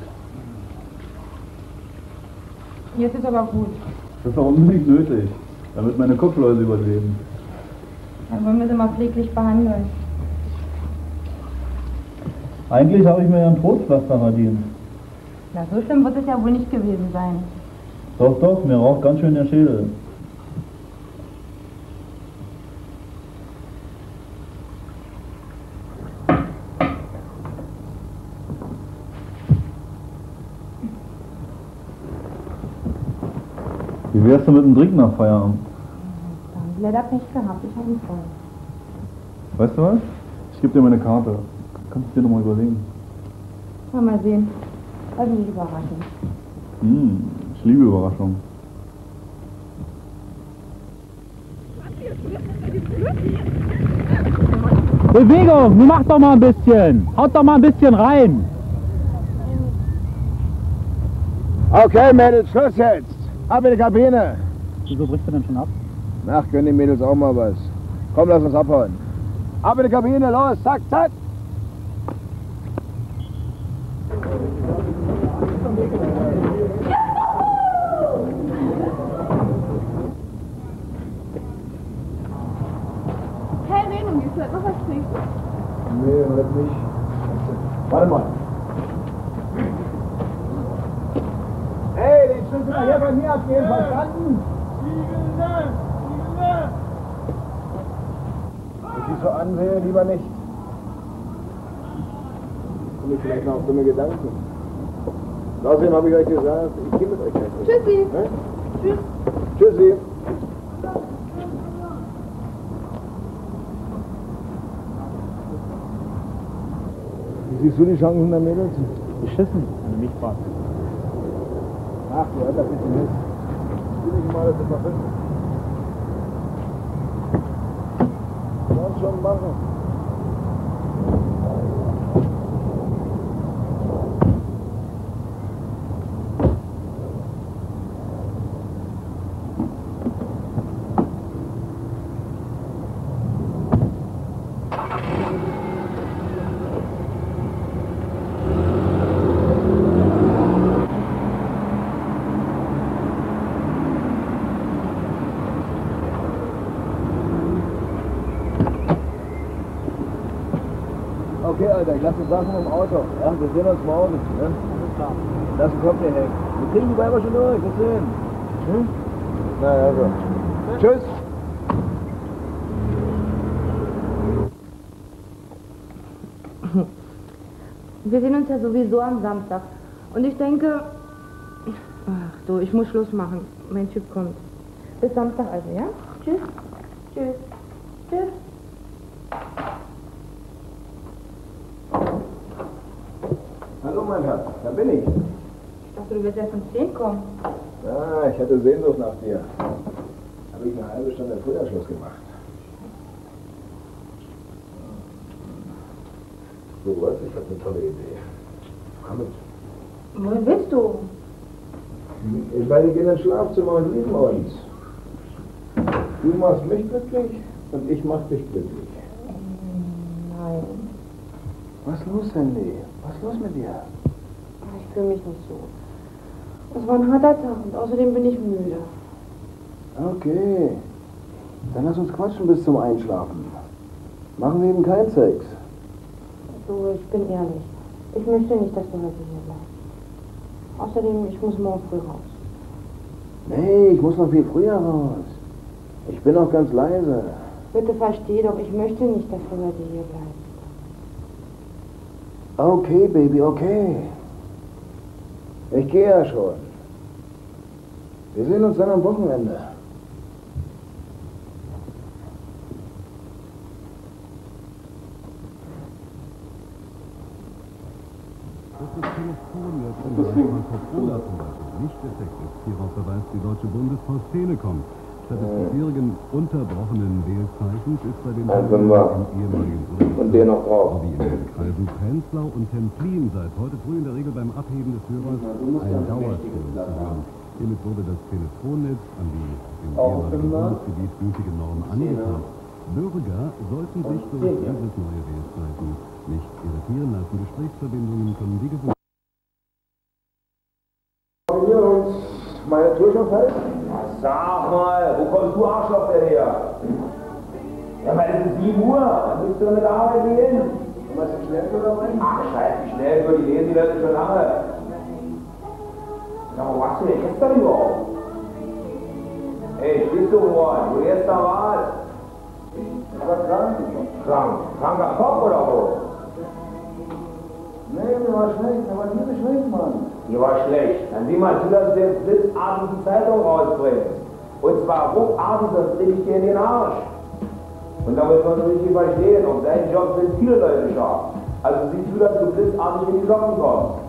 Jetzt ist aber gut. Das ist auch unbedingt nötig, damit meine Kopfläuse überleben. Dann wollen wir sie mal pfleglich behandeln. Eigentlich habe ich mir ja ein Trostpflaster verdient. Na, so schlimm wird es ja wohl nicht gewesen sein. Doch, doch, mir raucht ganz schön der Schädel. Wie wär's denn mit dem Trinken nach Feierabend? Da haben sie leider Pech gehabt. Ich habe ihn voll. Weißt du was? Ich gebe dir meine Karte. Kannst du dir nochmal überlegen. Mal sehen. Also nicht überraschen. Ich liebe Überraschungen. Bewegung, nun mach doch mal ein bisschen. Haut doch mal ein bisschen rein. Okay, Mädels, Schluss jetzt. Ab in die Kabine. Wieso brichst du denn schon ab? Ach, gönnen die Mädels auch mal was. Komm, lass uns abhauen. Ab in die Kabine, los, zack, zack. Hey Reno, gehst du halt noch was trinken? Nee, heute nicht. Warte mal. Hey, den Schlüssel mal hier bei mir abgeben, verstanden? Wenn ich so ansehe, lieber nicht. Komme ich vielleicht noch auf dumme Gedanken. Außerdem habe ich euch gesagt, ich gehe mit euch nicht. Tschüssi. Ne? Tschüss. Tschüssi. Wie siehst du die Chancen der Mädels? Beschissen, wenn du mich fragst. Ach, du alter Pessimist. Ich will nicht mal, dass du verfindest. Kannst schon machen. Okay, Alter, ich lasse die Sachen im Auto. Ja, wir sehen uns morgen. Ne? Alles klar. Lass den Kopf hier hängen. Wir kriegen die Weiber schon durch. Bis sehen. Hm? Na ja, so. Tschüss. Wir sehen uns ja sowieso am Samstag. Und ich denke... Ach du, ich muss Schluss machen. Mein Typ kommt. Bis Samstag also, ja? Tschüss. Tschüss. Tschüss. Hallo, mein Schatz. Da bin ich. Ich dachte, du wirst erst um 10 kommen. Ja, ich hatte Sehnsucht nach dir. Habe ich eine halbe Stunde früher Schluss gemacht. So was, ich habe eine tolle Idee. Komm mit. Wohin willst du? Ich meine, ich gehe ins Schlafzimmer und lieben uns. Du machst mich glücklich und ich mach dich glücklich. Nein. Was los, Sandy? Was ist los mit dir? Ich fühle mich nicht so. Es war ein harter Tag und außerdem bin ich müde. Okay. Dann lass uns quatschen bis zum Einschlafen. Machen wir eben keinen Sex. Du, ich bin ehrlich. Ich möchte nicht, dass du heute hier bleibst. Außerdem, ich muss morgen früh raus. Nee, ich muss noch viel früher raus. Ich bin auch ganz leise. Bitte versteh doch, ich möchte nicht, dass du heute hier bleibst. Okay, Baby, okay. Ich gehe ja schon. Wir sehen uns dann am Wochenende. Das Telefon wird von Coca-Cola zum Beispiel nicht defekt ist. Hierauf verweist die Deutsche Bundespost Telekom. Statt des bisherigen unterbrochenen Wählzeichens ist bei den ehemaligen und der noch drauf. Wie in den Kreisen Prenzlau und Templin seit heute früh in der Regel beim Abheben des Hörers ein Dauerton zu hören. Hiermit wurde das Telefonnetz an die im ehemaligen Bundesgebiet gültige Norm angepasst. Bürger sollten sich durch dieses neue Wählzeichen nicht irritieren lassen. Gesprächsverbindungen können wie gewohnt. Meine Tour schon fertig? Sag mal, wo kommst du Arschloch denn her? Ja, weil es ist 7 Uhr, dann willst du mit der Arbeit gehen. Und was ist schnell oder was? Ach, scheiße, wie schnell, für die lesen die Leute schon lange. Na, wo warst du denn gestern überhaupt? Ey, spielst du Ohren, wo gestern warst? Ich war krank. Krank? Kranker Kopf oder wo? Nee, mir war schlecht, mir war tierisch schlecht, Mann. Dir war schlecht. Dann sieh mal zu, dass du jetzt blitzartig die Zeitung rausbringst. Und zwar ruckartig, sonst dreh ich dir in den Arsch. Und damit kannst du richtig verstehen. Auf deinen Job sind viele Leute scharf. Also sieh zu, dass du blitzartig in die Socken kommst.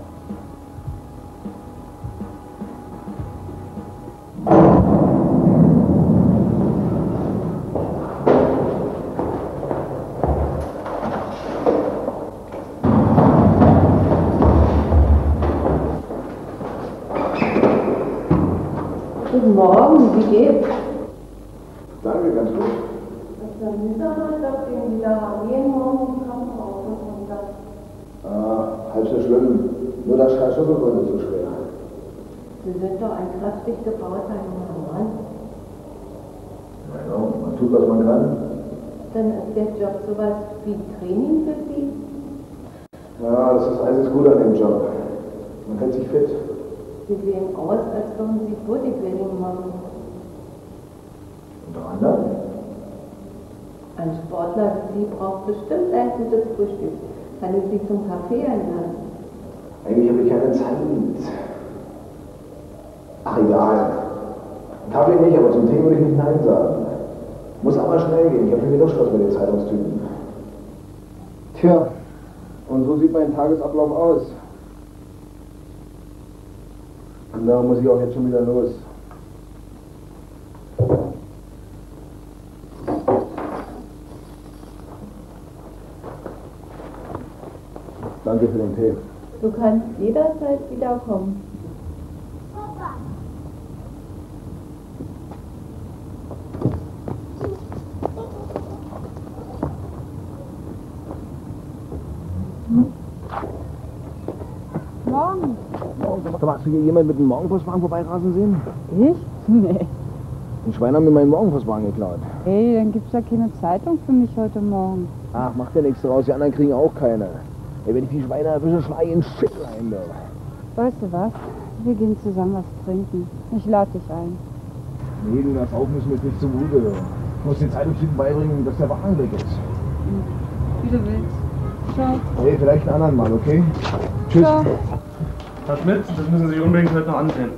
Guten Morgen, wie geht's? Danke, ganz gut. Das ist Mitarbeiter, den Sie da haben. Jeden Morgen im Krankenhaus und das. Halb so schlimm. Nur das Scheißschuppe wurde zu schwer. Sie sind doch ein kräftig gebauter junger Mann. Ja, man tut, was man kann. Dann ist der Job sowas wie Training für Sie? Ja, das ist alles gut an dem Job. Man hält sich fit. Sie sehen aus, als würden Sie Bodybuilding machen. Und der andere? Ein Sportler wie Sie braucht bestimmt ein gutes Frühstück. Kann ich Sie zum Kaffee einladen? Eigentlich habe ich keine Zeit. Ach, egal. Kaffee nicht, aber zum Tee würde ich nicht Nein sagen. Muss aber schnell gehen. Ich habe schon wieder Schluss mit den Zeitungstypen. Tja, und so sieht mein Tagesablauf aus. Und da muss ich auch jetzt schon wieder los. Danke für den Tee. Du kannst jederzeit wiederkommen. Morgen. Hast du hier jemand mit dem Morgenpostwagen vorbeirasen sehen? Ich? Nee. Die Schweine haben mir meinen Morgenpostwagen geklaut. Hey, dann gibt's ja keine Zeitung für mich heute Morgen. Ach, macht ja nichts draus. Die anderen kriegen auch keine. Ey, wenn ich die Schweine erwische, schlage ich in Shit rein, du. Weißt du was? Wir gehen zusammen was trinken. Ich lade dich ein. Nee, du, das Saufen ist mir jetzt nicht zumute. Ich muss den Zeitungstypen beibringen, dass der Wagen weg ist. Wie du willst. Ciao. Hey, vielleicht einen anderen Mal, okay? Tschüss. Ciao. Herr Schmidt, das müssen Sie sich unbedingt heute noch ansehen.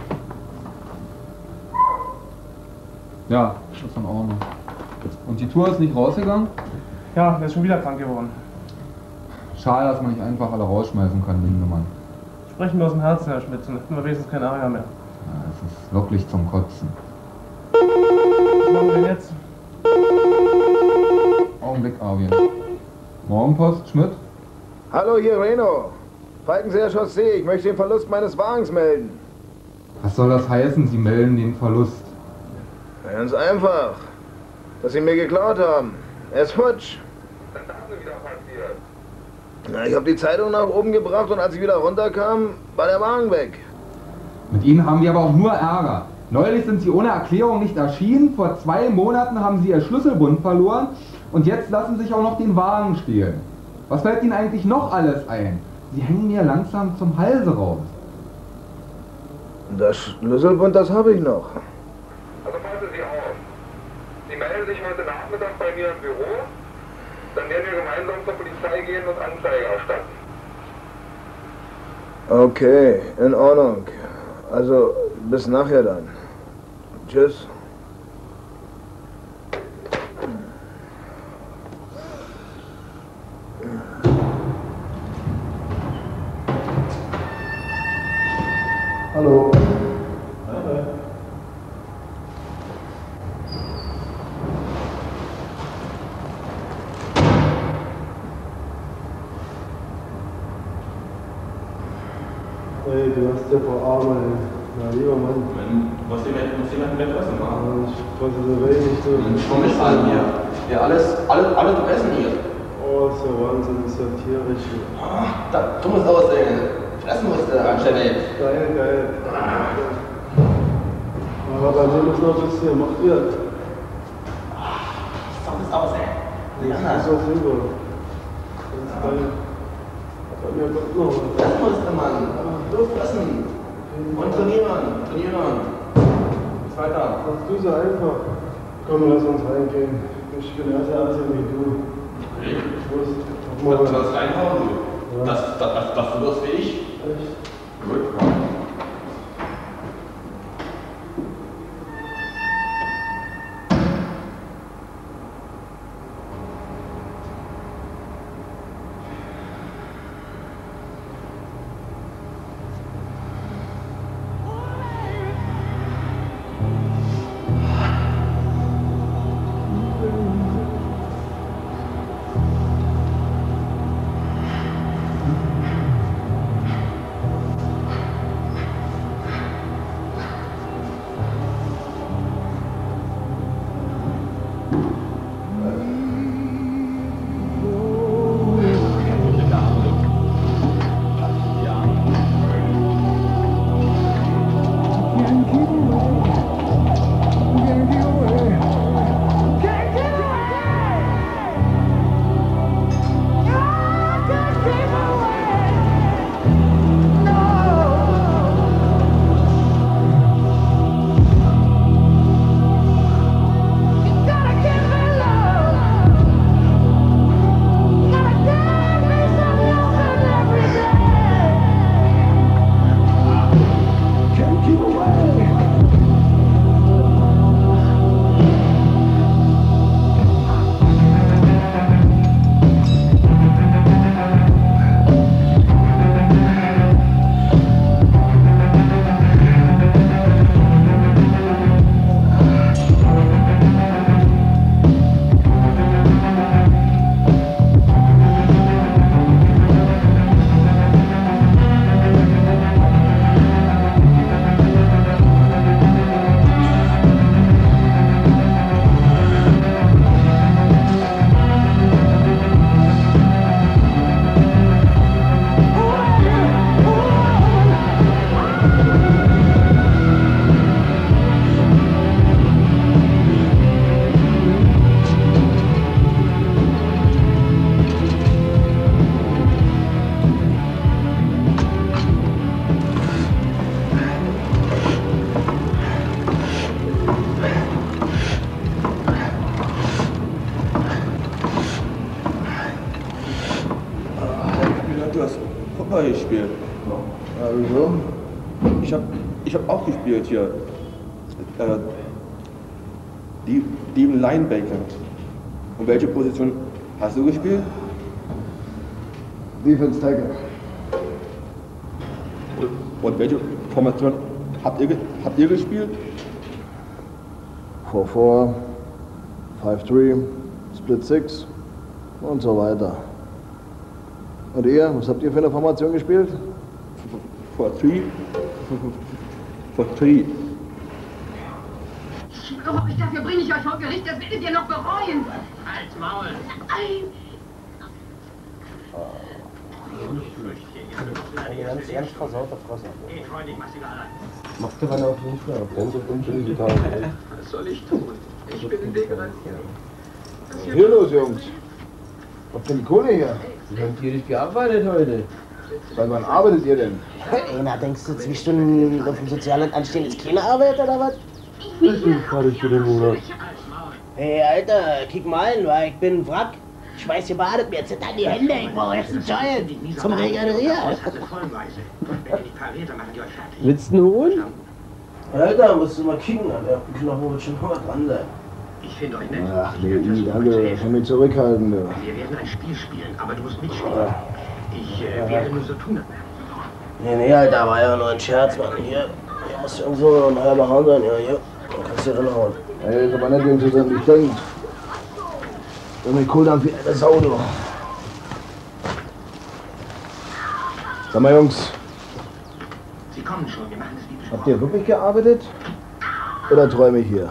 Ja, ist in Ordnung. Und die Tour ist nicht rausgegangen? Ja, der ist schon wieder krank geworden. Schade, dass man nicht einfach alle rausschmeißen kann, den Nummern. Sprechen wir aus dem Herzen, Herr Schmidt, dann hätten wir wenigstens keinen Ärger mehr. Ja, es ist wirklich zum Kotzen. Was machen wir denn jetzt? Augenblick, Arvin. Morgenpost, Schmidt? Hallo, hier Reno. Falkenseer Chaussee, ich möchte den Verlust meines Wagens melden. Was soll das heißen, Sie melden den Verlust? Ganz einfach. Dass Sie mir geklaut haben. Er ist futsch. Was ist denn wieder passiert? Na, ich habe die Zeitung nach oben gebracht und als ich wieder runterkam, war der Wagen weg. Mit Ihnen haben wir aber auch nur Ärger. Neulich sind Sie ohne Erklärung nicht erschienen, vor 2 Monaten haben Sie Ihr Schlüsselbund verloren und jetzt lassen Sie sich auch noch den Wagen stehlen. Was fällt Ihnen eigentlich noch alles ein? Sie hängen mir langsam zum Halse raus. Das Schlüsselbund, das habe ich noch. Also passen Sie auf. Sie melden sich heute Nachmittag bei mir im Büro. Dann werden wir gemeinsam zur Polizei gehen und Anzeige erstatten. Okay, in Ordnung. Also, bis nachher dann. Tschüss. Hallo. Ey, du hast ja vor Arme, ey. Na, lieber Mann. Muss jemand mitlassen, wa? Ich konnte so wenig, du. Komm mit an hier. Ja, alles zum Essen hier. Oh, ist ja Wahnsinn, ist ja tierisch. Du musst aus, ey. Fressen musst du anstellen, ey. Geil. Aber bei mir muss noch ein bisschen gemacht werden. Sag das aus, ey. Das ist auch super. Das ist geil. Bei mir kommt noch was. Fressen musst du, Mann. Los, fressen. Und trainieren. Bis weiter. Machst du so einfach. Komm, lass uns reingehen. Ich bin erst wie du. Okay. Prost. Du sollst reinhauen, du. Ja. Das du wirst wie ich. Echt? Gut, komm. Fußball gespielt. Also? Ich hab auch gespielt hier. Die Linebacker. Und welche Position hast du gespielt? Defense Tackle. Und welche Formation habt ihr gespielt? 4-4, 5-3, Split 6 und so weiter. Und ihr, was habt ihr für eine Formation gespielt? 4-3. 4-3. Dafür bringe ich euch vor Gericht, das werdet ihr noch bereuen. Halt's Maul. Ganz ernst versauter Fresse. Geh, Freund, ich mach sie da allein. Macht der auf jeden Fall. Ganz auf unterschiedliche Tage. Was soll ich tun? Ich bin in degradiert. Was ist hier los, Jungs? Habt ihr die Kohle hier? Wir haben tierisch gearbeitet heute. Seit wann arbeitet ihr denn? Ey, na, denkst du, 2 Stunden auf dem Sozialamt anstehen ist keine Arbeit oder was? Ich bin fertig für den Monat. Hey, Alter, kick mal hin, weil ich bin ein Wrack. Ich weiß, ihr badet mir zittern die Hände, ich brauche jetzt einen Schein zum Regenerieren. Willst du einen holen? Alter, musst du mal kicken, Alter. Ich noch schon mal dran sein. Ich finde euch nett. Ach nee, danke, ich kann mich zurückhalten. Wir werden ein Spiel spielen, aber du musst mitspielen. Ich werde nur so tun. Nee, Alter, war ja nur ein Scherz, Mann. Hier muss irgendwo ein halber Hahn sein. Ja, hier. Dann kannst du reinhauen. Ey, ist aber nicht, Jungs, dass ihr nicht denkt. Und mit Kohldampf wie das Auto. Sag mal, Jungs. Sie kommen schon, wir machen es wie besprochen. Habt ihr wirklich gearbeitet? Oder träume ich hier?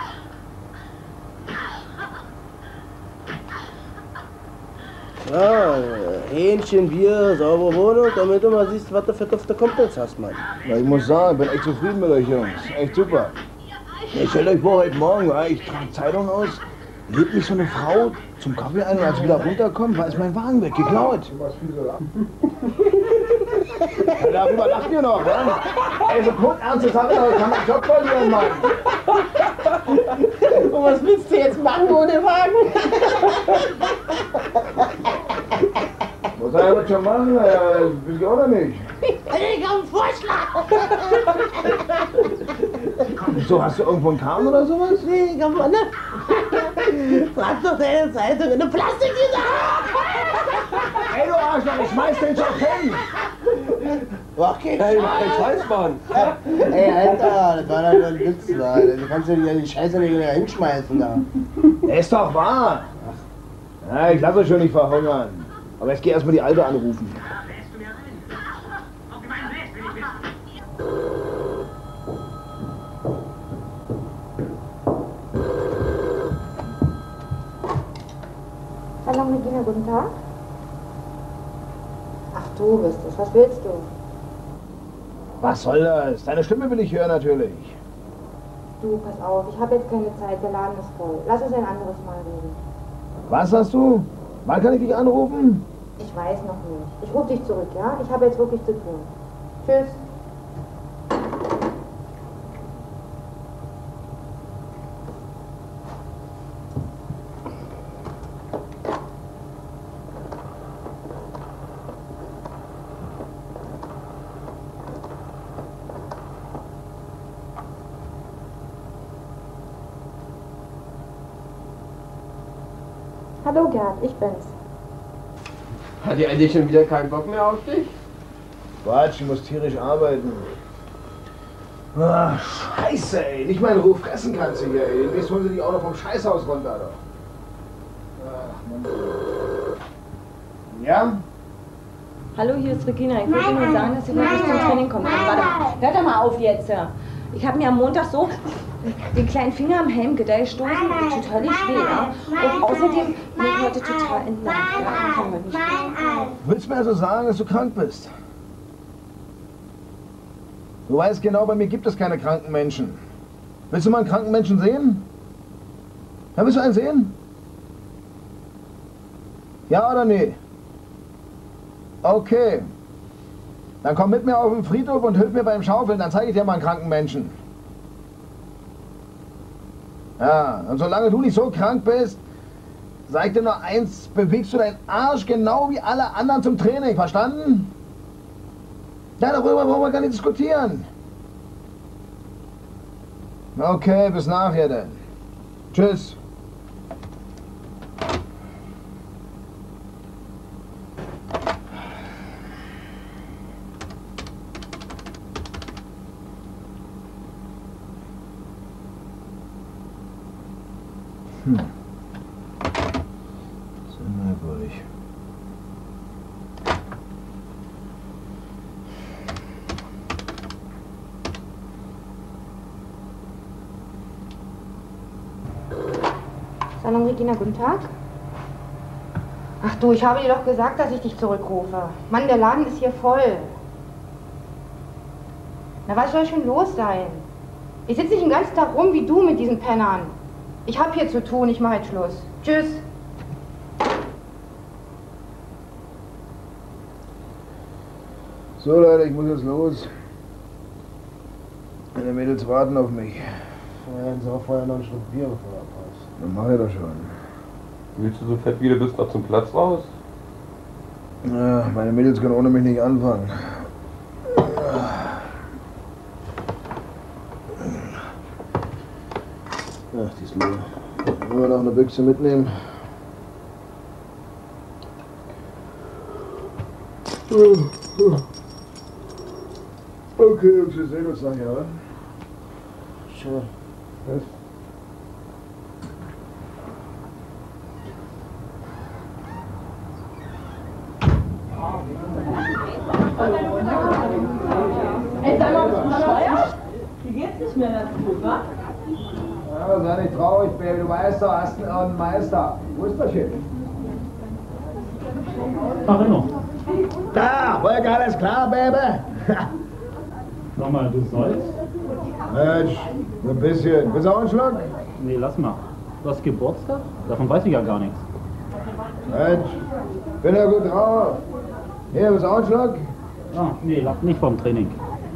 Ja, Hähnchen, Bier, saubere Wohnung, damit du mal siehst, was du für dufte Kumpels hast, Mann. Ja, ich muss sagen, ich bin echt zufrieden mit euch, Jungs. Echt super. Ich stell euch vor, heute Morgen, ja, ich trage Zeitung aus, lädt mich so eine Frau zum Kaffee ein und als ich wieder runterkomme, war ist mein Wagen weggeklaut. Ja, darüber lacht ihr noch, ja? Ey, so kurz Sache, kann man Job verlieren, Mann. Und was willst du jetzt machen ohne Wagen? Was soll er jetzt schon machen? Ja, will ich auch noch nicht. Ich hab einen Vorschlag. So, hast du irgendwo einen Kahn oder sowas? Nee, komm mal, ne? Frag doch deine Zeitung in eine Plastiktüte. Ey, du Arschloch, ich schmeiß den Job hin! Okay, hey, ich weiß, Mann. Ey, Alter, das war doch nur ein Witz, Mann. Du kannst ja die Scheiße nicht wieder hinschmeißen, da. Der ist doch wahr! Ja, ich lasse euch schon nicht verhungern. Aber jetzt geh erstmal die Alte anrufen. Hallo Regina, guten Tag. Ach, du bist es. Was willst du? Was soll das? Deine Stimme will ich hören, natürlich. Du, pass auf, ich habe jetzt keine Zeit, der Laden ist voll. Lass uns ein anderes Mal reden. Was hast du? Wann kann ich dich anrufen? Ich weiß noch nicht. Ich rufe dich zurück, ja? Ich habe jetzt wirklich zu tun. Tschüss. Hallo Gerd, ich bin's. Hat die eigentlich schon wieder keinen Bock mehr auf dich? Quatsch, ich muss tierisch arbeiten. Ach, Scheiße, ey. Nicht meinen Ruf fressen kannst du hier, ey. Demnächst holen sie dich auch noch vom Scheißhaus runter, doch. Ach, Mann. Ja? Hallo, hier ist Regina. Ich wollte nur sagen, dass ich noch nicht zum Training komme. Warte mal, hör doch mal auf jetzt. Ich habe mir am Montag so den kleinen Finger am Helmgedeih gestoßen. Tut höllisch weh, ja? Und außerdem bin ich heute total entlang. Ja, ich kann heute nicht mehr. Willst du mir also sagen, dass du krank bist? Du weißt genau, bei mir gibt es keine kranken Menschen. Willst du mal einen kranken Menschen sehen? Ja, willst du einen sehen? Ja oder nee? Okay. Dann komm mit mir auf den Friedhof und hilf mir beim Schaufeln, dann zeige ich dir mal einen kranken Menschen. Ja, und solange du nicht so krank bist, sag dir nur eins, bewegst du deinen Arsch genau wie alle anderen zum Training, verstanden? Ja, darüber wollen wir gar nicht diskutieren. Okay, bis nachher dann. Tschüss. Sehr merkwürdig. Salon Regina, guten Tag. Ach du, ich habe dir doch gesagt, dass ich dich zurückrufe. Mann, der Laden ist hier voll. Na, was soll schon los sein? Ich sitze nicht den ganzen Tag rum wie du mit diesen Pennern. Ich hab hier zu tun, ich mache jetzt Schluss. Tschüss. So Leute, ich muss jetzt los. Meine Mädels warten auf mich. Vorher Sie auch vorher noch ein Schluck Bier, bevor er abhaust. Dann mach ich das schon. Willst du so fett wie du bist noch zum Platz raus? Ja, meine Mädels können ohne mich nicht anfangen. Ach, die ist leer. Wollen wir noch eine Büchse mitnehmen? Okay, Jungs, wir sehen uns nachher, oder? Sure. Was? Ey, sag mal, bist du bescheuert? Wie geht's nicht mehr ganz gut, wa? Ja, sei nicht traurig, Baby, du weißt doch, hast einen Meister. Wo ist das hier? Ach, Renno. Da, war ja alles klar, Baby. Sag mal, du sollst? Mensch, ein bisschen. Willst du auch einen Schluck? Nee, lass mal. Du hast Geburtstag? Davon weiß ich ja gar nichts. Mensch, bin ja gut drauf. Hier, willst du auch einen Schluck? Ah, nee, nicht vom Training.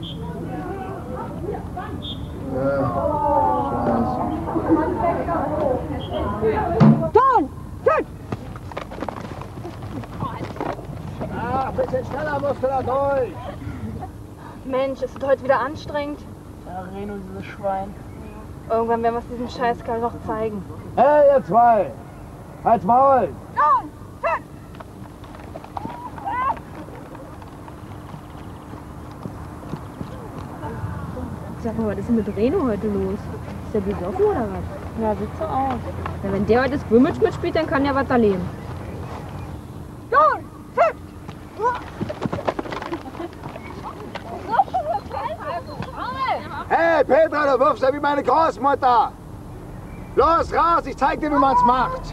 Ton! Fit! Ach, bisschen schneller musst du da durch. Mensch, ist das heute wieder anstrengend? Ja, Reno, dieses Schwein. Irgendwann werden wir es diesem Scheißkerl noch zeigen. Hey, ihr zwei! Halt's Maul! Ton! Fit! Sag mal, was ist denn mit Reno heute los? Ist der besoffen oder was? Ja, sieht so aus. Na, wenn der heute das Squimmage mitspielt, dann kann der was erleben. Ton! Fit! Hey, Petra, du wirfst ja wie meine Großmutter! Los, raus, ich zeig dir, wie man's macht!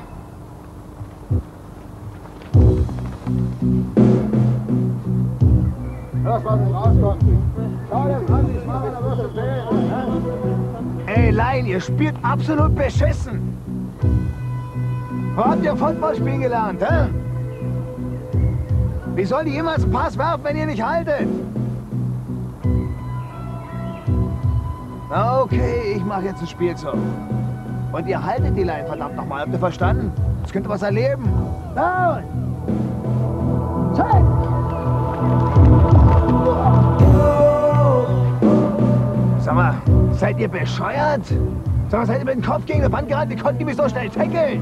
Los, was nicht rauskommt! Schau dir das an, ich mache, da wirst du sehen! Ey, Lein, ihr spielt absolut beschissen! Wo habt ihr Football spielen gelernt, hä? Wie soll die jemals einen Pass werfen, wenn ihr nicht haltet? Na okay, ich mache jetzt einen Spielzug. Und ihr haltet die Leine, verdammt nochmal. Habt ihr verstanden? Jetzt könnt ihr was erleben. Down! Check! Sag mal, seid ihr bescheuert? Sag mal, seid ihr mit dem Kopf gegen die Wand gerannt? Wie konnten die mich so schnell tackeln?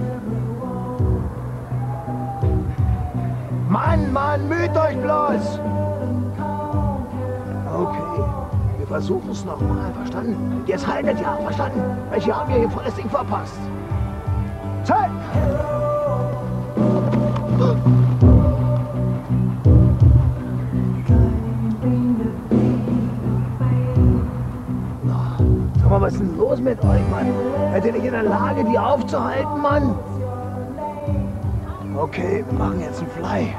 Mann, müht euch bloß! Okay. Wir versuchen es nochmal, verstanden? Jetzt haltet ja, verstanden? Welche haben wir hier volles Ding verpasst? Zeit! Sag mal, was ist denn los mit euch, Mann? Seid ihr nicht in der Lage, die aufzuhalten, Mann? Okay, wir machen jetzt einen Fly.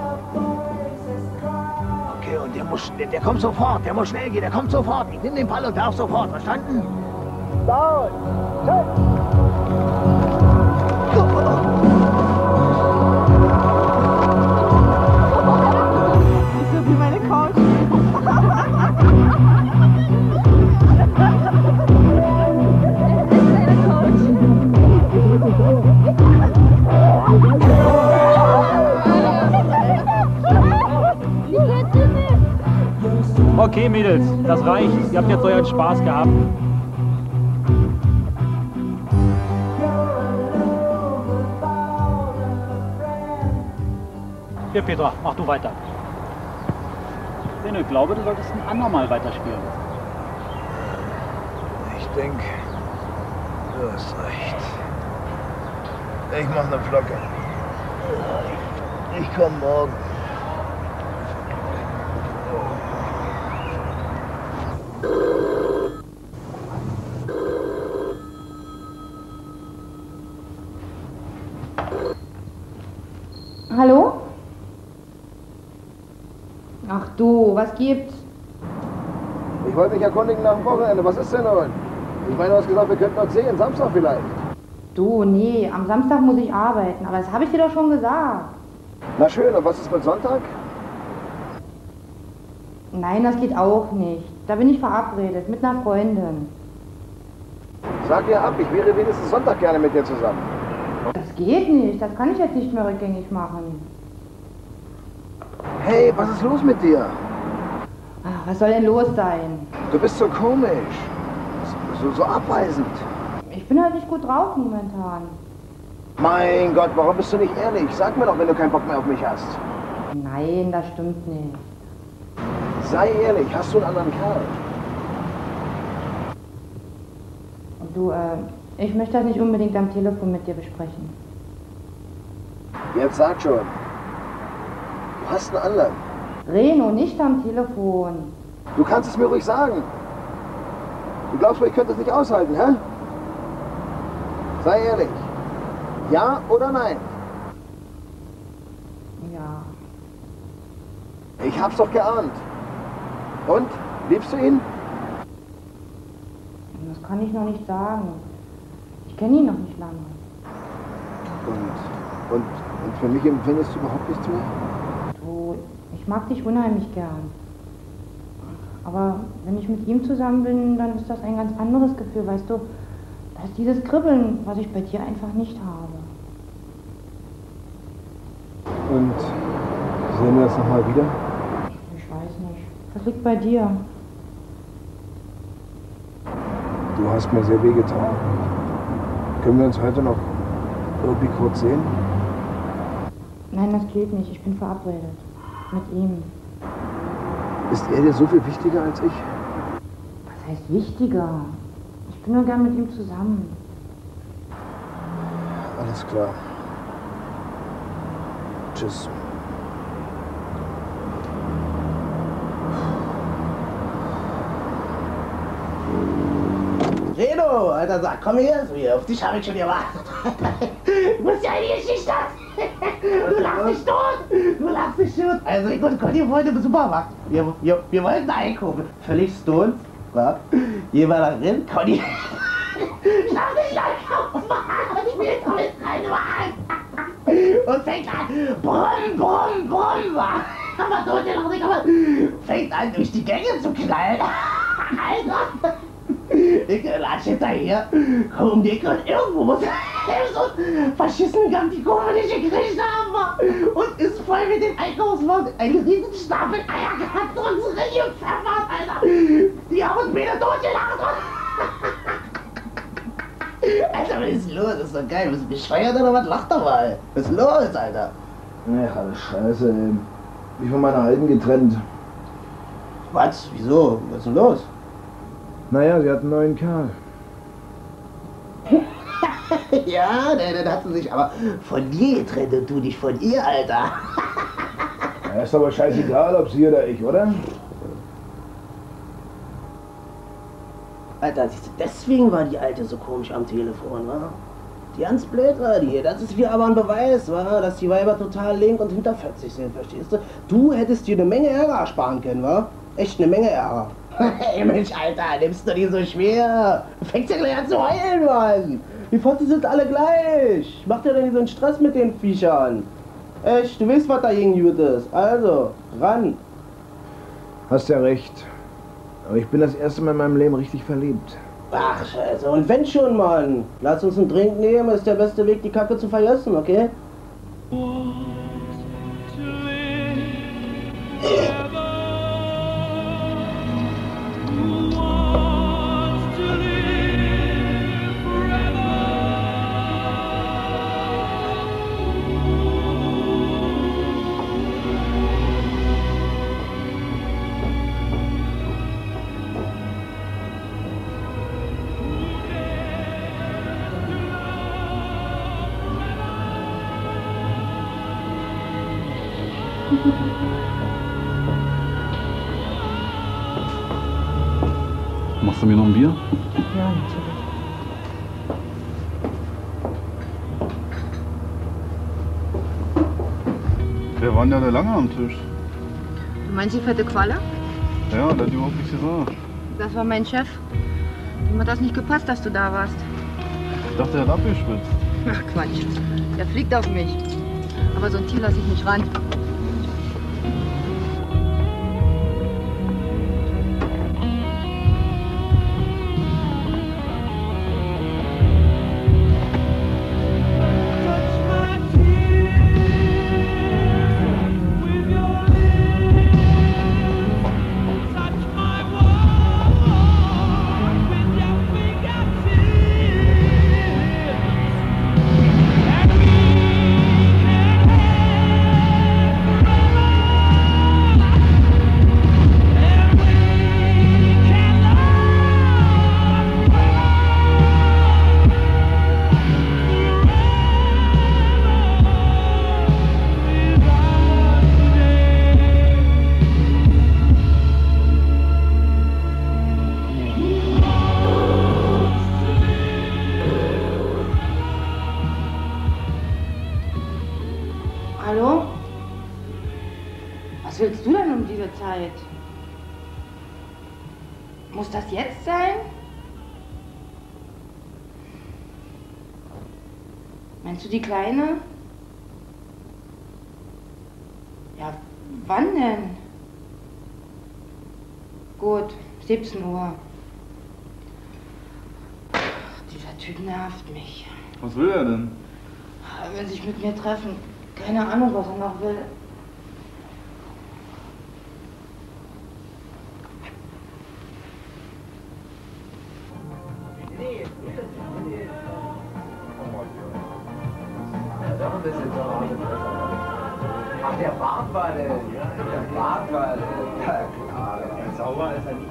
Okay, und der kommt sofort, der muss schnell gehen, der kommt sofort. Ich nehme den Ball und darf sofort, verstanden? Down! Check! So wie meine Couch. Okay, Mädels, das reicht. Ihr habt jetzt euren Spaß gehabt. Hier, Petra, mach du weiter. Ich glaube, du solltest ein andermal weiterspielen. Ich denke, du hast recht. Ich mach ne Flocke. Ich komm morgen. Hallo? Ach du, was gibt's? Ich wollte mich erkundigen nach dem Wochenende. Was ist denn nun? Ich meine, du hast gesagt, wir könnten uns sehen. Samstag vielleicht. Du, nee, am Samstag muss ich arbeiten, aber das habe ich dir doch schon gesagt. Na schön, und was ist mit Sonntag? Nein, das geht auch nicht. Da bin ich verabredet, mit einer Freundin. Sag ihr ab, ich wäre wenigstens Sonntag gerne mit dir zusammen. Das geht nicht, das kann ich jetzt nicht mehr rückgängig machen. Hey, was ist los mit dir? Ach, was soll denn los sein? Du bist so komisch. So abweisend. Ich bin halt nicht gut drauf momentan. Mein Gott, warum bist du nicht ehrlich? Sag mir doch, wenn du keinen Bock mehr auf mich hast. Nein, das stimmt nicht. Sei ehrlich, hast du einen anderen Kerl? Du, ich möchte das nicht unbedingt am Telefon mit dir besprechen. Jetzt sag schon. Du hast einen anderen. Reno, nicht am Telefon. Du kannst es mir ruhig sagen. Du glaubst wohl, ich könnte es nicht aushalten, hä? Sei ehrlich. Ja oder nein? Ja. Ich hab's doch geahnt. Und? Liebst du ihn? Das kann ich noch nicht sagen. Ich kenne ihn noch nicht lange. Und für mich empfindest du überhaupt nichts mehr? Du, ich mag dich unheimlich gern. Aber wenn ich mit ihm zusammen bin, dann ist das ein ganz anderes Gefühl, weißt du? Das ist dieses Kribbeln, was ich bei dir einfach nicht habe. Und sehen wir uns nochmal wieder? Ich weiß nicht. Das liegt bei dir. Du hast mir sehr wehgetan. Können wir uns heute noch irgendwie kurz sehen? Nein, das geht nicht. Ich bin verabredet. Mit ihm. Ist er dir so viel wichtiger als ich? Was heißt wichtiger? Ich bin nur gern mit ihm zusammen. Alles klar. Tschüss. Reno, alter Sack, komm her, auf dich habe ich schon gewartet. Du musst ja eine Geschichte haben. Du lachst dich tot. Du lachst dich tot. Also ich und Conny wollten im Supermarkt. Wir wollten einkaufen. Völlig stoned. Ja? Gehen wir da rein, Conny. Lass dich einkaufen. Ich will jetzt mit rein und fängt an. Brumm, brumm, brumm. Aber so nicht, aber fängt an durch die Gänge zu knallen. Alter. Ich latsch hinterher, komm um die Ecke und irgendwo muss so ein Faschisten die Kurve nicht gekriegt haben und ist voll mit den Einkaufswagen einen riesen Stapel Eier gehabt und uns reingepfeffert, Alter. Die haben uns wieder totgelacht. Alter, was ist los? Das ist doch geil. Bist du bescheuert oder was? Lach doch mal. Was ist los, Alter? Ach, alles Scheiße, ey. Ich von meiner Alten getrennt. Was? Wieso? Was ist denn los? Naja, sie hat einen neuen Kerl. Ja, dann hat sie sich aber von dir getrennt und du dich von ihr, Alter. Ja, ist aber scheißegal, ob sie oder ich, oder? Alter, deswegen war die Alte so komisch am Telefon, wa? Die ganz blöd war die. Das ist wieder aber ein Beweis, wa? Dass die Weiber total link und hinterfotzig sind, verstehst du? Du hättest dir eine Menge Ärger ersparen können, wa? Echt eine Menge Ärger. Hey Mensch, Alter, nimmst du die so schwer? Du fängst ja gleich an zu heulen, Mann. Die Fotzen sind alle gleich. Mach dir doch nicht so einen Stress mit den Viechern. Echt, du weißt, was da gegen gut ist. Also, ran. Hast ja recht. Aber ich bin das erste Mal in meinem Leben richtig verliebt. Ach, Scheiße. Und wenn schon, Mann. Lass uns einen Drink nehmen, ist der beste Weg, die Kacke zu vergessen, okay? Machst du mir noch ein Bier? Ja, natürlich. Wir waren ja da lange am Tisch. Du meinst die fette Qualle? Ja, der hat überhaupt nichts gesagt. Das war mein Chef. Ihm hat das nicht gepasst, dass du da warst. Ich dachte, er hat abgespitzt. Ach Quatsch. Der fliegt auf mich. Aber so ein Tier lasse ich nicht ran. Hallo? Was willst du denn um diese Zeit? Muss das jetzt sein? Meinst du die Kleine? Ja, wann denn? Gut, 17 Uhr. Dieser Typ nervt mich. Was will er denn? Er will sich mit mir treffen. Keine Ahnung, was er noch will. Ach, der Bartwalle. Der Bartwalle. Sauber ist er nicht.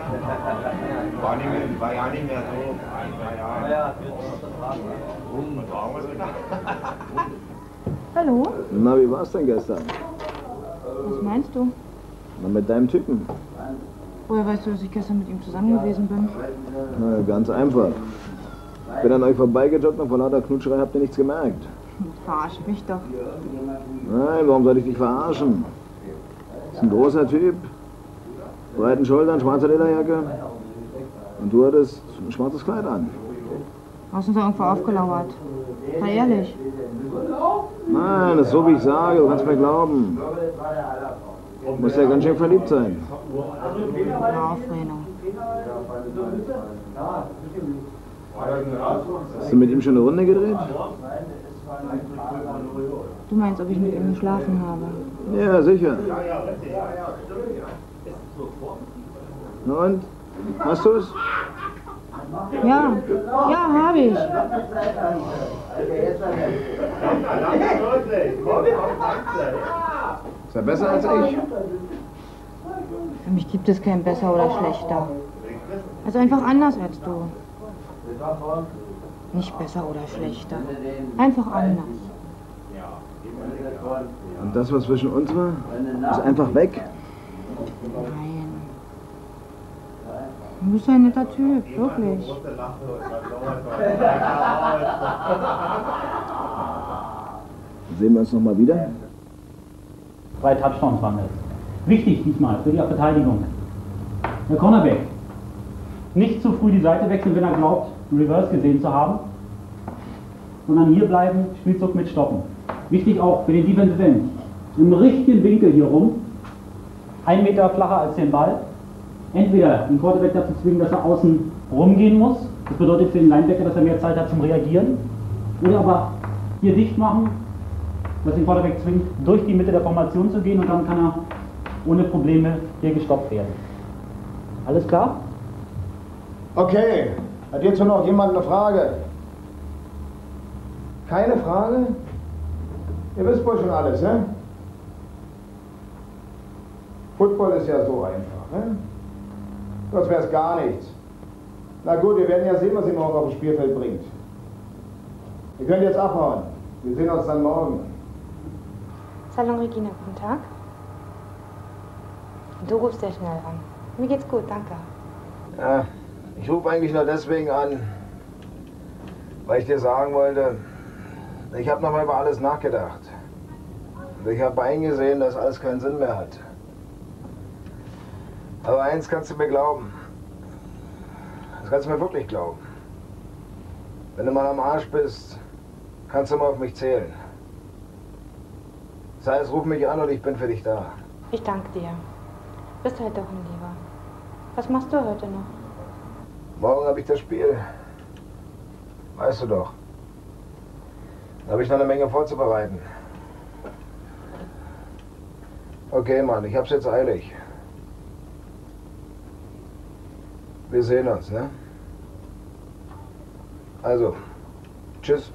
War ja nicht mehr so. Ja. Hallo? Na, wie war's denn gestern? Was meinst du? Na, mit deinem Typen. Woher weißt du, dass ich gestern mit ihm zusammen gewesen bin? Na, ganz einfach. Ich bin an euch vorbeigejoggt und vor lauter Knutscherei habt ihr nichts gemerkt. Verarsch mich doch. Nein, warum soll ich dich verarschen? Ist ein großer Typ. Breiten Schultern, schwarze Lederjacke. Und du hattest ein schwarzes Kleid an. Hast uns da irgendwo aufgelauert? Sei ehrlich. Nein, das ist so, wie ich sage. Du kannst mir glauben. Du musst ja ganz schön verliebt sein. Hör auf, Reno. Hast du mit ihm schon eine Runde gedreht? Du meinst, ob ich mit ihm geschlafen habe? Ja, sicher. Na und? Hast du es? Ja, habe ich. Ist er besser als ich? Für mich gibt es kein besser oder schlechter. Also einfach anders als du. Nicht besser oder schlechter. Einfach anders. Und das, was zwischen uns war, ist einfach weg? Nein. Du bist ein netter Typ, wirklich. Sehen wir uns noch mal wieder? 3 Touchdowns waren es. Wichtig diesmal für die Verteidigung. Der Cornerback. Nicht zu früh die Seite wechseln, wenn er glaubt, einen Reverse gesehen zu haben. Sondern hier bleiben, Spielzug mit stoppen. Wichtig auch für den Defensive End. Im richtigen Winkel hier rum. 1 Meter flacher als den Ball. Entweder den Quarterback dazu zwingen, dass er außen rumgehen muss. Das bedeutet für den Linebacker, dass er mehr Zeit hat zum Reagieren. Oder aber hier dicht machen, was den Quarterback zwingt, durch die Mitte der Formation zu gehen und dann kann er ohne Probleme hier gestoppt werden. Alles klar? Okay. Hat hierzu noch jemand eine Frage? Keine Frage? Ihr wisst wohl schon alles, ne? Football ist ja so einfach, ne? Sonst wäre es gar nichts. Na gut, wir werden ja sehen, was ihr morgen auf dem Spielfeld bringt. Ihr könnt jetzt abhauen. Wir sehen uns dann morgen. Salon Regina, guten Tag. Du rufst sehr schnell an. Mir geht's gut, danke. Ja, ich rufe eigentlich nur deswegen an, weil ich dir sagen wollte, ich habe nochmal über alles nachgedacht. Und ich habe eingesehen, dass alles keinen Sinn mehr hat. Aber eins kannst du mir glauben. Das kannst du mir wirklich glauben. Wenn du mal am Arsch bist, kannst du mal auf mich zählen. Das heißt, ruf mich an und ich bin für dich da. Ich danke dir. Bist halt doch ein Lieber. Was machst du heute noch? Morgen habe ich das Spiel. Weißt du doch. Da habe ich noch eine Menge vorzubereiten. Okay, Mann, ich hab's jetzt eilig. Wir sehen uns, ne? Also, tschüss.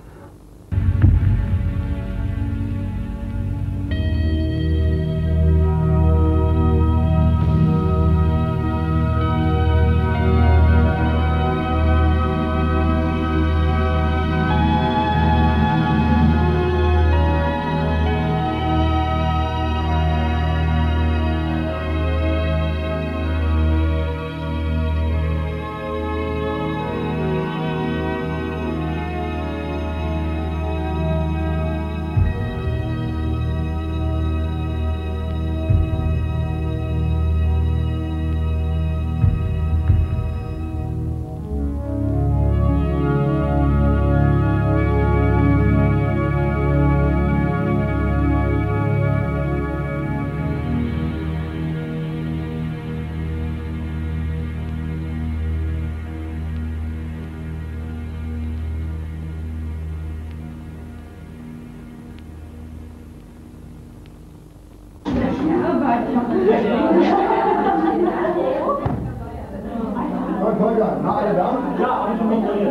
Holger, na alle da? Ja, hab ich schon kontrolliert.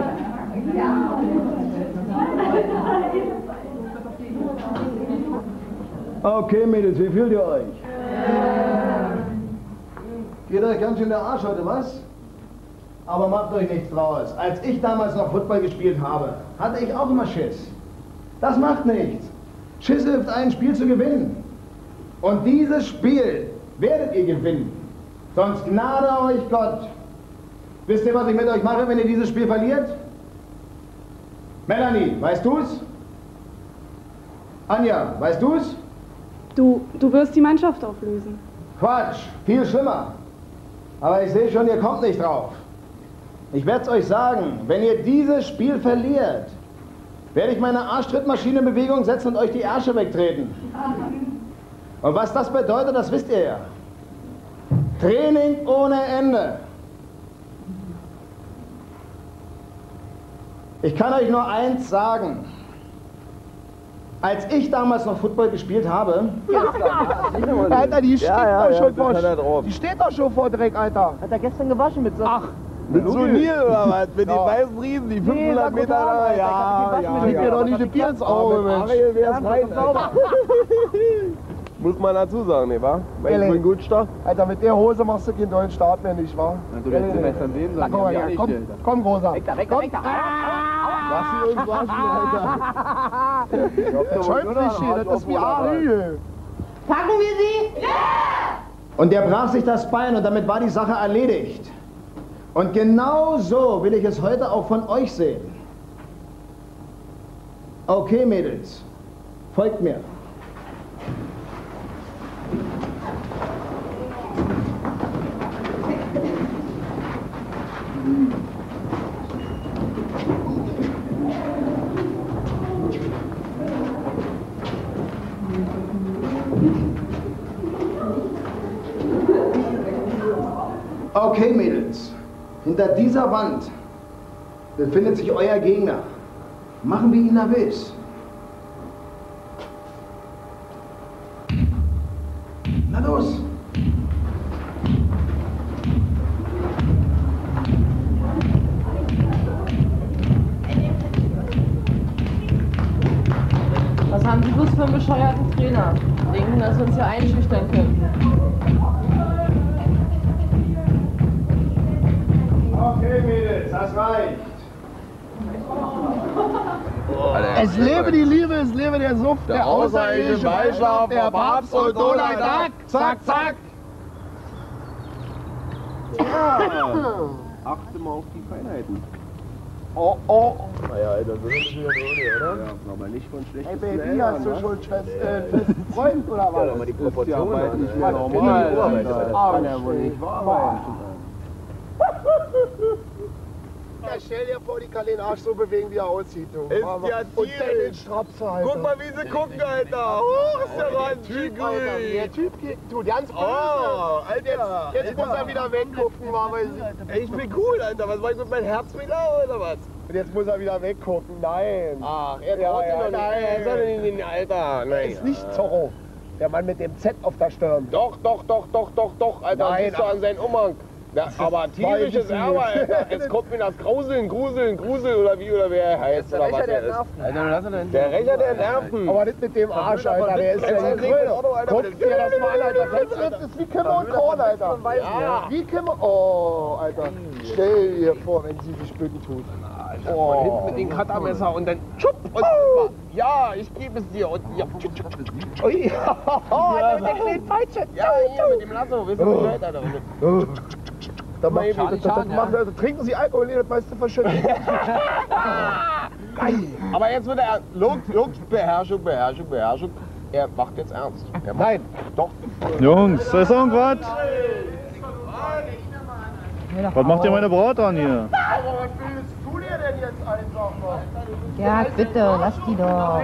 Okay, Mädels, wie fühlt ihr euch? Geht euch ganz schön der Arsch heute, was? Aber macht euch nichts draus. Als ich damals noch Football gespielt habe, hatte ich auch immer Schiss. Das macht nichts. Schiss hilft, ein Spiel zu gewinnen. Und dieses Spiel werdet ihr gewinnen. Sonst gnade euch Gott. Wisst ihr, was ich mit euch mache, wenn ihr dieses Spiel verliert? Melanie, weißt du's? Anja, weißt du's? Du wirst die Mannschaft auflösen. Quatsch, viel schlimmer. Aber ich sehe schon, ihr kommt nicht drauf. Ich werde es euch sagen, wenn ihr dieses Spiel verliert, werde ich meine Arschtrittmaschine in Bewegung setzen und euch die Ärsche wegtreten. Und was das bedeutet, das wisst ihr ja. Training ohne Ende. Ich kann euch nur eins sagen. Als ich damals noch Football gespielt habe... Alter, die steht doch schon vor... drauf. Die steht doch schon vor Dreck, Alter. Hat er gestern gewaschen mit so... Ach, mit so Nil oder was? Mit den weißen Riesen, die 500 Meter da. Ja, gib mir doch nicht ein Bier ins Auge, Mensch. Ariel wär's rein, Alter. Muss man dazu sagen, ne, wa? Weil ich bin gut stark. Alter, mit der Hose machst du keinen neuen Start mehr, nicht wahr? Na, du lässt besser an denen sein. Komm mal her, komm, Rosa. Weg da. Lass sie uns waschen, Alter. Das schäumt nicht hier, das ist wie Ariel. Packen wir sie? Ja! Und der brach sich das Bein und damit war die Sache erledigt. Und genau so will ich es heute auch von euch sehen. Okay, Mädels, folgt mir. Okay, Mädels, hinter dieser Wand befindet sich euer Gegner. Machen wir ihn nervös. Na los! Was haben die bloß für einen bescheuerten Trainer? Denken, dass wir uns hier einschüchtern könnten. Okay, Mädels, das reicht. Es lebe die Liebe, es lebe der Suff, der außerirdische Beischlaf, der Papst und Donald Duck. Zack, zack. Ja. Achte mal auf die Feinheiten. Oh, oh. Naja, Alter, so ist es wieder ohne, oder? Ja, aber nicht von schlechten Hey Baby, hast du schon festen Freund oder was? Ja, aber die Proportionen ja nicht mehr normal. Das kann ja wohl nicht wahr sein. Ja, stell dir vor, die kann den Arsch so bewegen, wie er aussieht, du. Ist ja und dann den Strapse, Alter. Guck mal, wie sie gucken, Alter. Hoch ist der Rand. Typ, Alter. Der Typ, du, ganz böse. Oh, Alter. Jetzt muss er wieder weggucken, weil ich bin cool, Alter. Was war ich mit meinem Herz wieder, oder was? Und jetzt muss er wieder weggucken. Nein. Ach, er traut sich noch nicht. Nein. Er ist doch nicht, Alter. Nein. Ist nicht Zorro. Der Mann mit dem Z auf der Stirn. Doch, Alter. Nein, siehst du an seinen Umhang. Ja, aber tierisches Erbe, Alter. Jetzt kommt mir das Gruseln, Grusel oder wie oder wer er heißt. Oder was er ist. Alter, lass ihn denn. Der Rächer der Nerven. Aber nicht mit dem Arsch, Alter. Der ist ja die Kröne. Guck dir das mal an, Alter. Das ist wie Kimmer und Korn, Alter. Ja. Wie Kimmer. Oh, Alter. Stell dir vor, wenn sie sich bücken tut. Oh. Und hinten mit dem Cuttermesser und dann tschupp und ja, ich gebe es dir und ja. Ui. Alter, mit der kleinen Peitsche. Ja, hier mit dem Lasso, wisst ihr Bescheid, Alter. Das trinken Sie Alkohol, das meiste verschüttet. Aber jetzt wird er Beherrschung. Er macht jetzt ernst. Nein. Doch. Jungs, ist irgendwas? Was macht ihr meine Braut an hier? Aber was willst du dir denn jetzt ein, sag mal? Ja, bitte, lass die doch.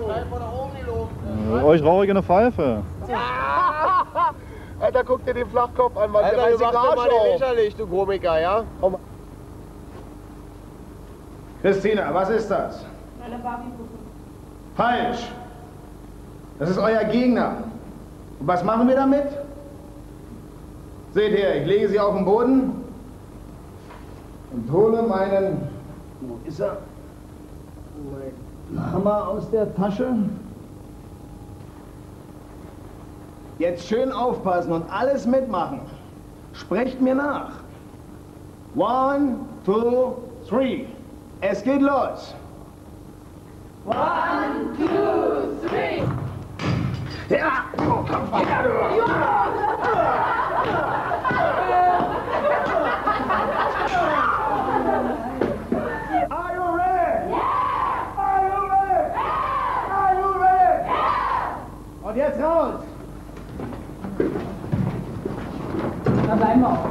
Euch rauche ich eine Pfeife. Alter, guck dir den Flachkopf an, was Alter, der du machst dir mal den lächerlich, du Komiker, ja? Christina, was ist das? Meine Barbie-Puppe. Falsch. Das ist euer Gegner. Und was machen wir damit? Seht her, ich lege sie auf den Boden und hole meinen... Wo ist er? Mein Hammer aus der Tasche. Jetzt schön aufpassen und alles mitmachen. Sprecht mir nach. 1, 2, 3. Es geht los. 1, 2, 3. Ja! Oh, komm, ja, Are you ready? Yeah! Are you ready? Yeah! Are you ready? Yeah! Und jetzt raus! Da bleiben wir auch.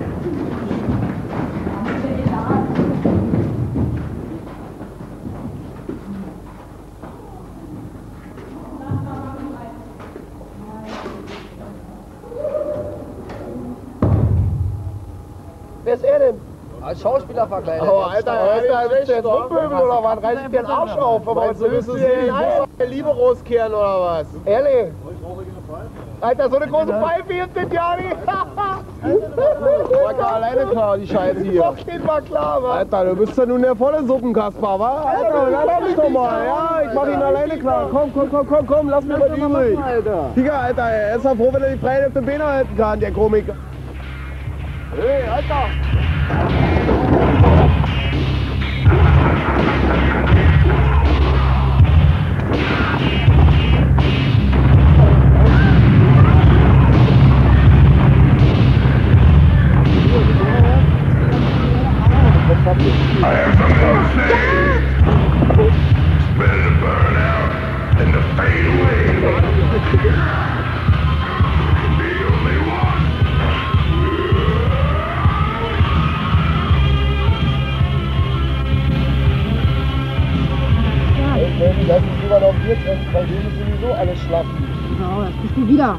Wer ist er denn? Als Schauspieler verkleidet. Oh, Alter, er ist jetzt Rumpöbel oder was? Reiß ich den Arsch auf? Aber Meinst du, willst du die Liebe rauskehren oder was? Ehrlich? Alter, so eine große Pfeife jetzt nicht, Jani! War gar alleine klar, die Scheiße hier. Doch, geht mal klar, wa? Alter, du bist ja nun der volle Suppenkasper, wa? Alter, lass mich doch mal. Ja, ich mach ihn alleine klar. Komm, lass mich mal übrig. Digga, Alter, er ist ja froh, wenn er die Freien auf den Beinen halten kann, der Komiker. Hey, Alter! I have something to say. Better to burn out than to fade away. The only one. Hey, Baby, lass uns lieber noch ein Bier trinken, weil wir sind sowieso alle schlapp. Genau, das bist du wieder.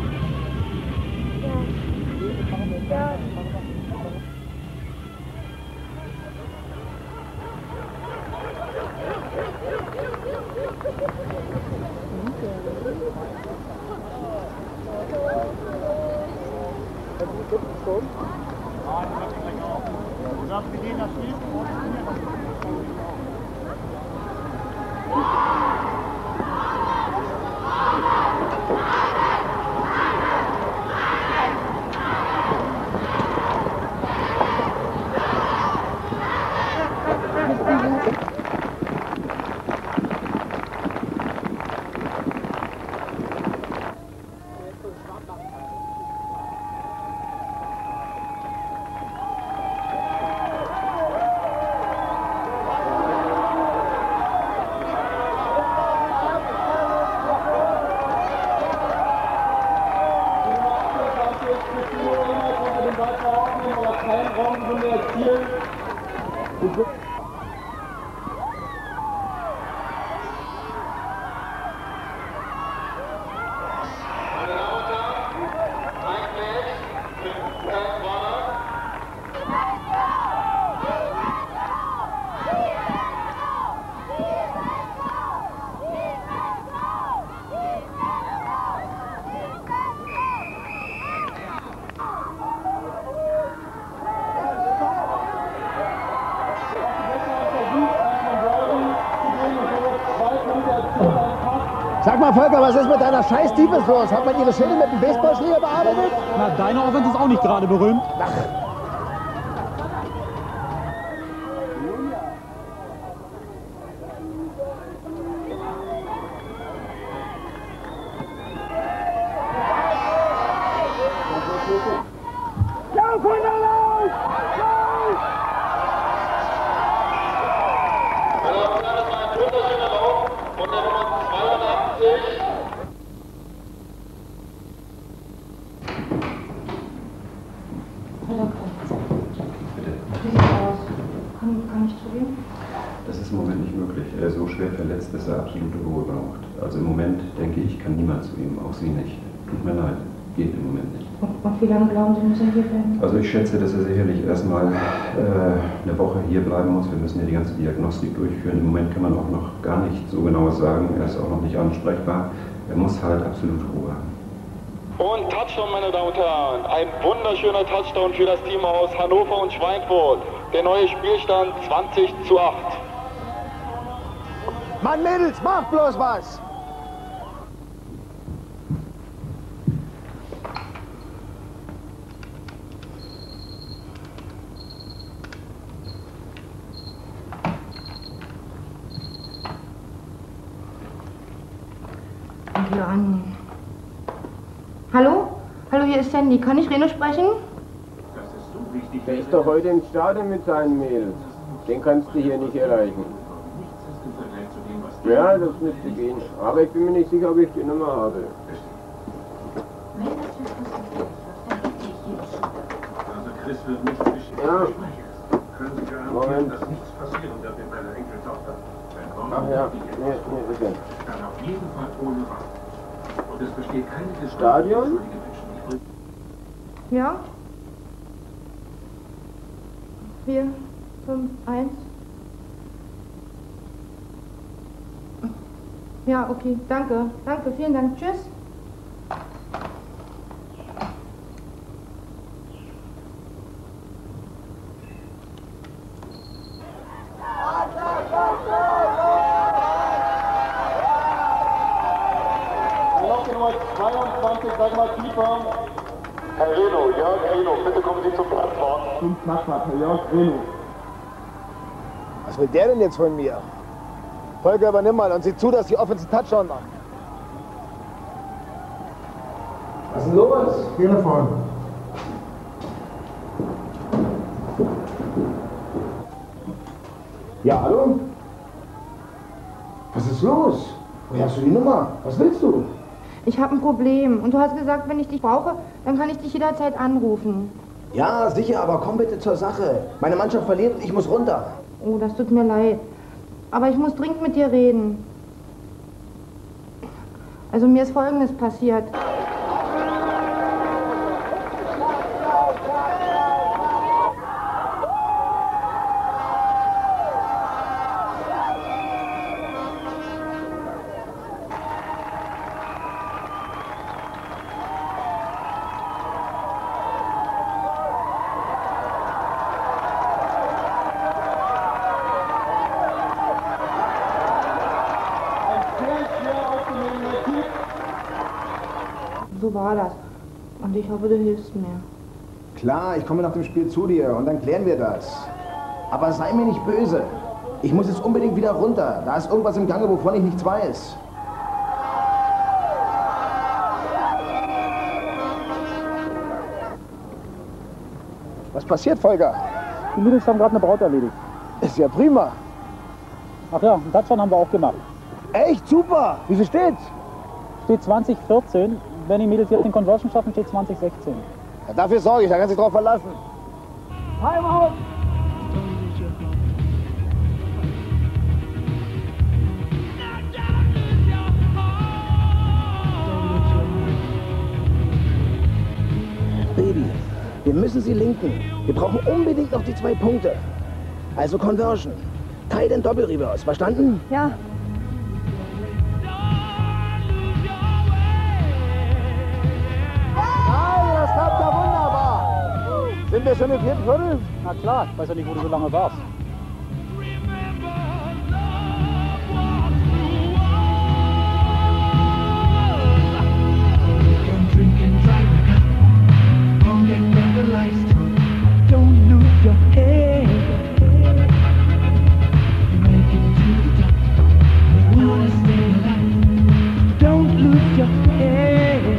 Sag mal, Volker, was ist mit deiner Scheiß-Defense los? Hat man ihre Schilde mit dem Baseballschläger bearbeitet? Na, deine Offense ist auch nicht gerade berühmt. Ach. Das ist im Moment nicht möglich. Er ist so schwer verletzt, dass er absolute Ruhe braucht. Also im Moment, denke ich, kann niemand zu ihm, auch Sie nicht. Tut mir leid, geht im Moment nicht. Und wie lange glauben Sie, muss er hier bleiben? Also ich schätze, dass er sicherlich erstmal eine Woche hier bleiben muss. Wir müssen ja die ganze Diagnostik durchführen. Im Moment kann man auch noch gar nicht so genaues sagen. Er ist auch noch nicht ansprechbar. Er muss halt absolute Ruhe haben. Und Touchdown, meine Damen und Herren. Ein wunderschöner Touchdown für das Team aus Hannover und Schweinfurt. Der neue Spielstand 20:8. Mann, Mädels, macht bloß was! Hier an. Hallo? Hallo, hier ist Sandy. Kann ich Reno sprechen? Der ist doch heute im Stadion mit seinen Mädels. Den kannst du hier nicht erreichen. Ja, das müsste gehen. Aber ich bin mir nicht sicher, ob ich die Nummer habe. Ja. Moment. Ach ja, nee, bitte. Stadion? Ja? 4, 5, 1. Ja, okay, danke. Danke, vielen Dank. Tschüss. Nummer 22, sag mal tiefer. Herr Reno, Jörg Reno, bitte kommen Sie zum Platzwart. 5 Nachbar, Herr Jörg Reno. Was will der denn jetzt von mir? Volker, übernimm mal und sieh zu, dass die Offensive Touchdown macht. Was ist denn los? Telefon. Ja, hallo? Was ist los? Woher hast du die Nummer? Was willst du? Ich habe ein Problem und du hast gesagt, wenn ich dich brauche, dann kann ich dich jederzeit anrufen. Ja, sicher, aber komm bitte zur Sache. Meine Mannschaft verliert und ich muss runter. Oh, das tut mir leid. Aber ich muss dringend mit dir reden. Also mir ist Folgendes passiert. So war das. Und ich hoffe, du hilfst mir. Klar, ich komme nach dem Spiel zu dir und dann klären wir das. Aber sei mir nicht böse. Ich muss jetzt unbedingt wieder runter. Da ist irgendwas im Gange, wovon ich nichts weiß. Was passiert, Volker? Die Mädels haben gerade eine Braut erledigt. Ist ja prima. Ach ja, einen Touchdown haben wir auch gemacht. Echt super. Wie viel steht's? Steht 2014. Wenn die Mädels jetzt den Conversion schaffen, steht 2016. Ja, dafür sorge ich, da kannst du dich drauf verlassen. Time out! Baby. Wir müssen sie linken. Wir brauchen unbedingt noch die 2 Punkte. Also Conversion. Tight and Doppel-Reverse. Verstanden? Ja. Das klappt ja wunderbar. Sind wir schon im 4. Viertel? Na klar, ich weiß ja nicht, wo du so lange warst. Don't lose your head. Make it to the top. You wanna stay alive. Don't lose your head.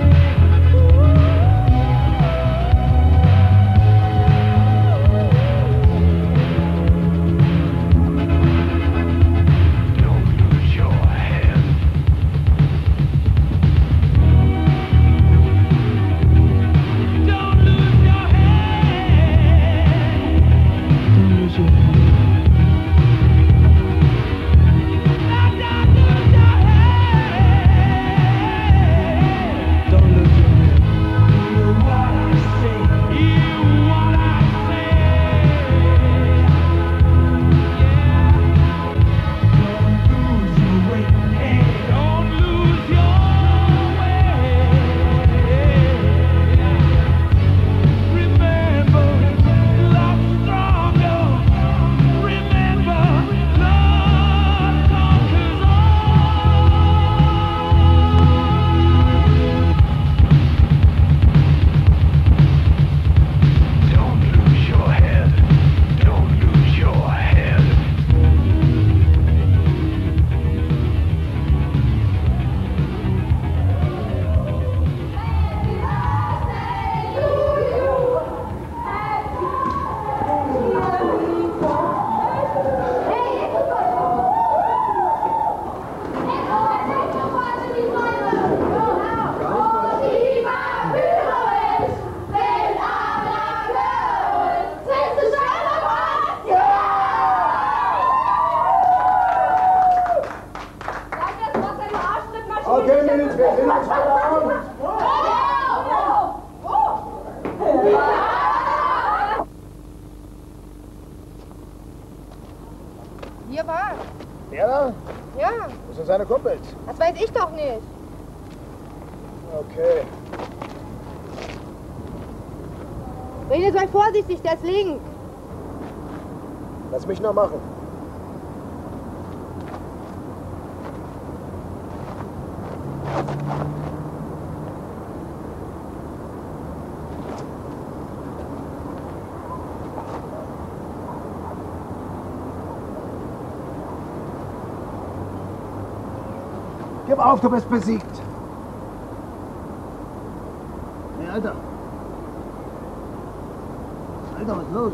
Okay, Mädels, wir sehen uns heute Abend. Hier war. Der da? Ja. Das sind seine Kumpels. Das weiß ich doch nicht. Okay. Rene, sei vorsichtig, der ist links. Lass mich noch machen. Gib auf, du bist besiegt. Hey, Alter. Alter, was ist los?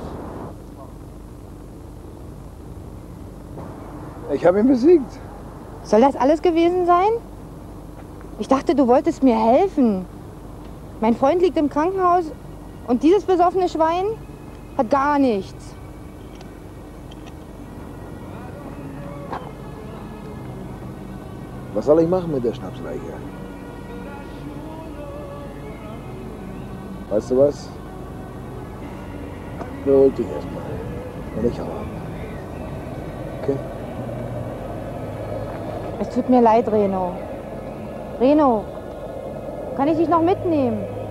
Ich habe ihn besiegt. Soll das alles gewesen sein? Ich dachte, du wolltest mir helfen. Mein Freund liegt im Krankenhaus und dieses besoffene Schwein hat gar nichts. Was soll ich machen mit der Schnapsleiche? Weißt du was? Beruhig dich erstmal. Und ich hau ab. Okay? Es tut mir leid, Reno. Reno, kann ich dich noch mitnehmen?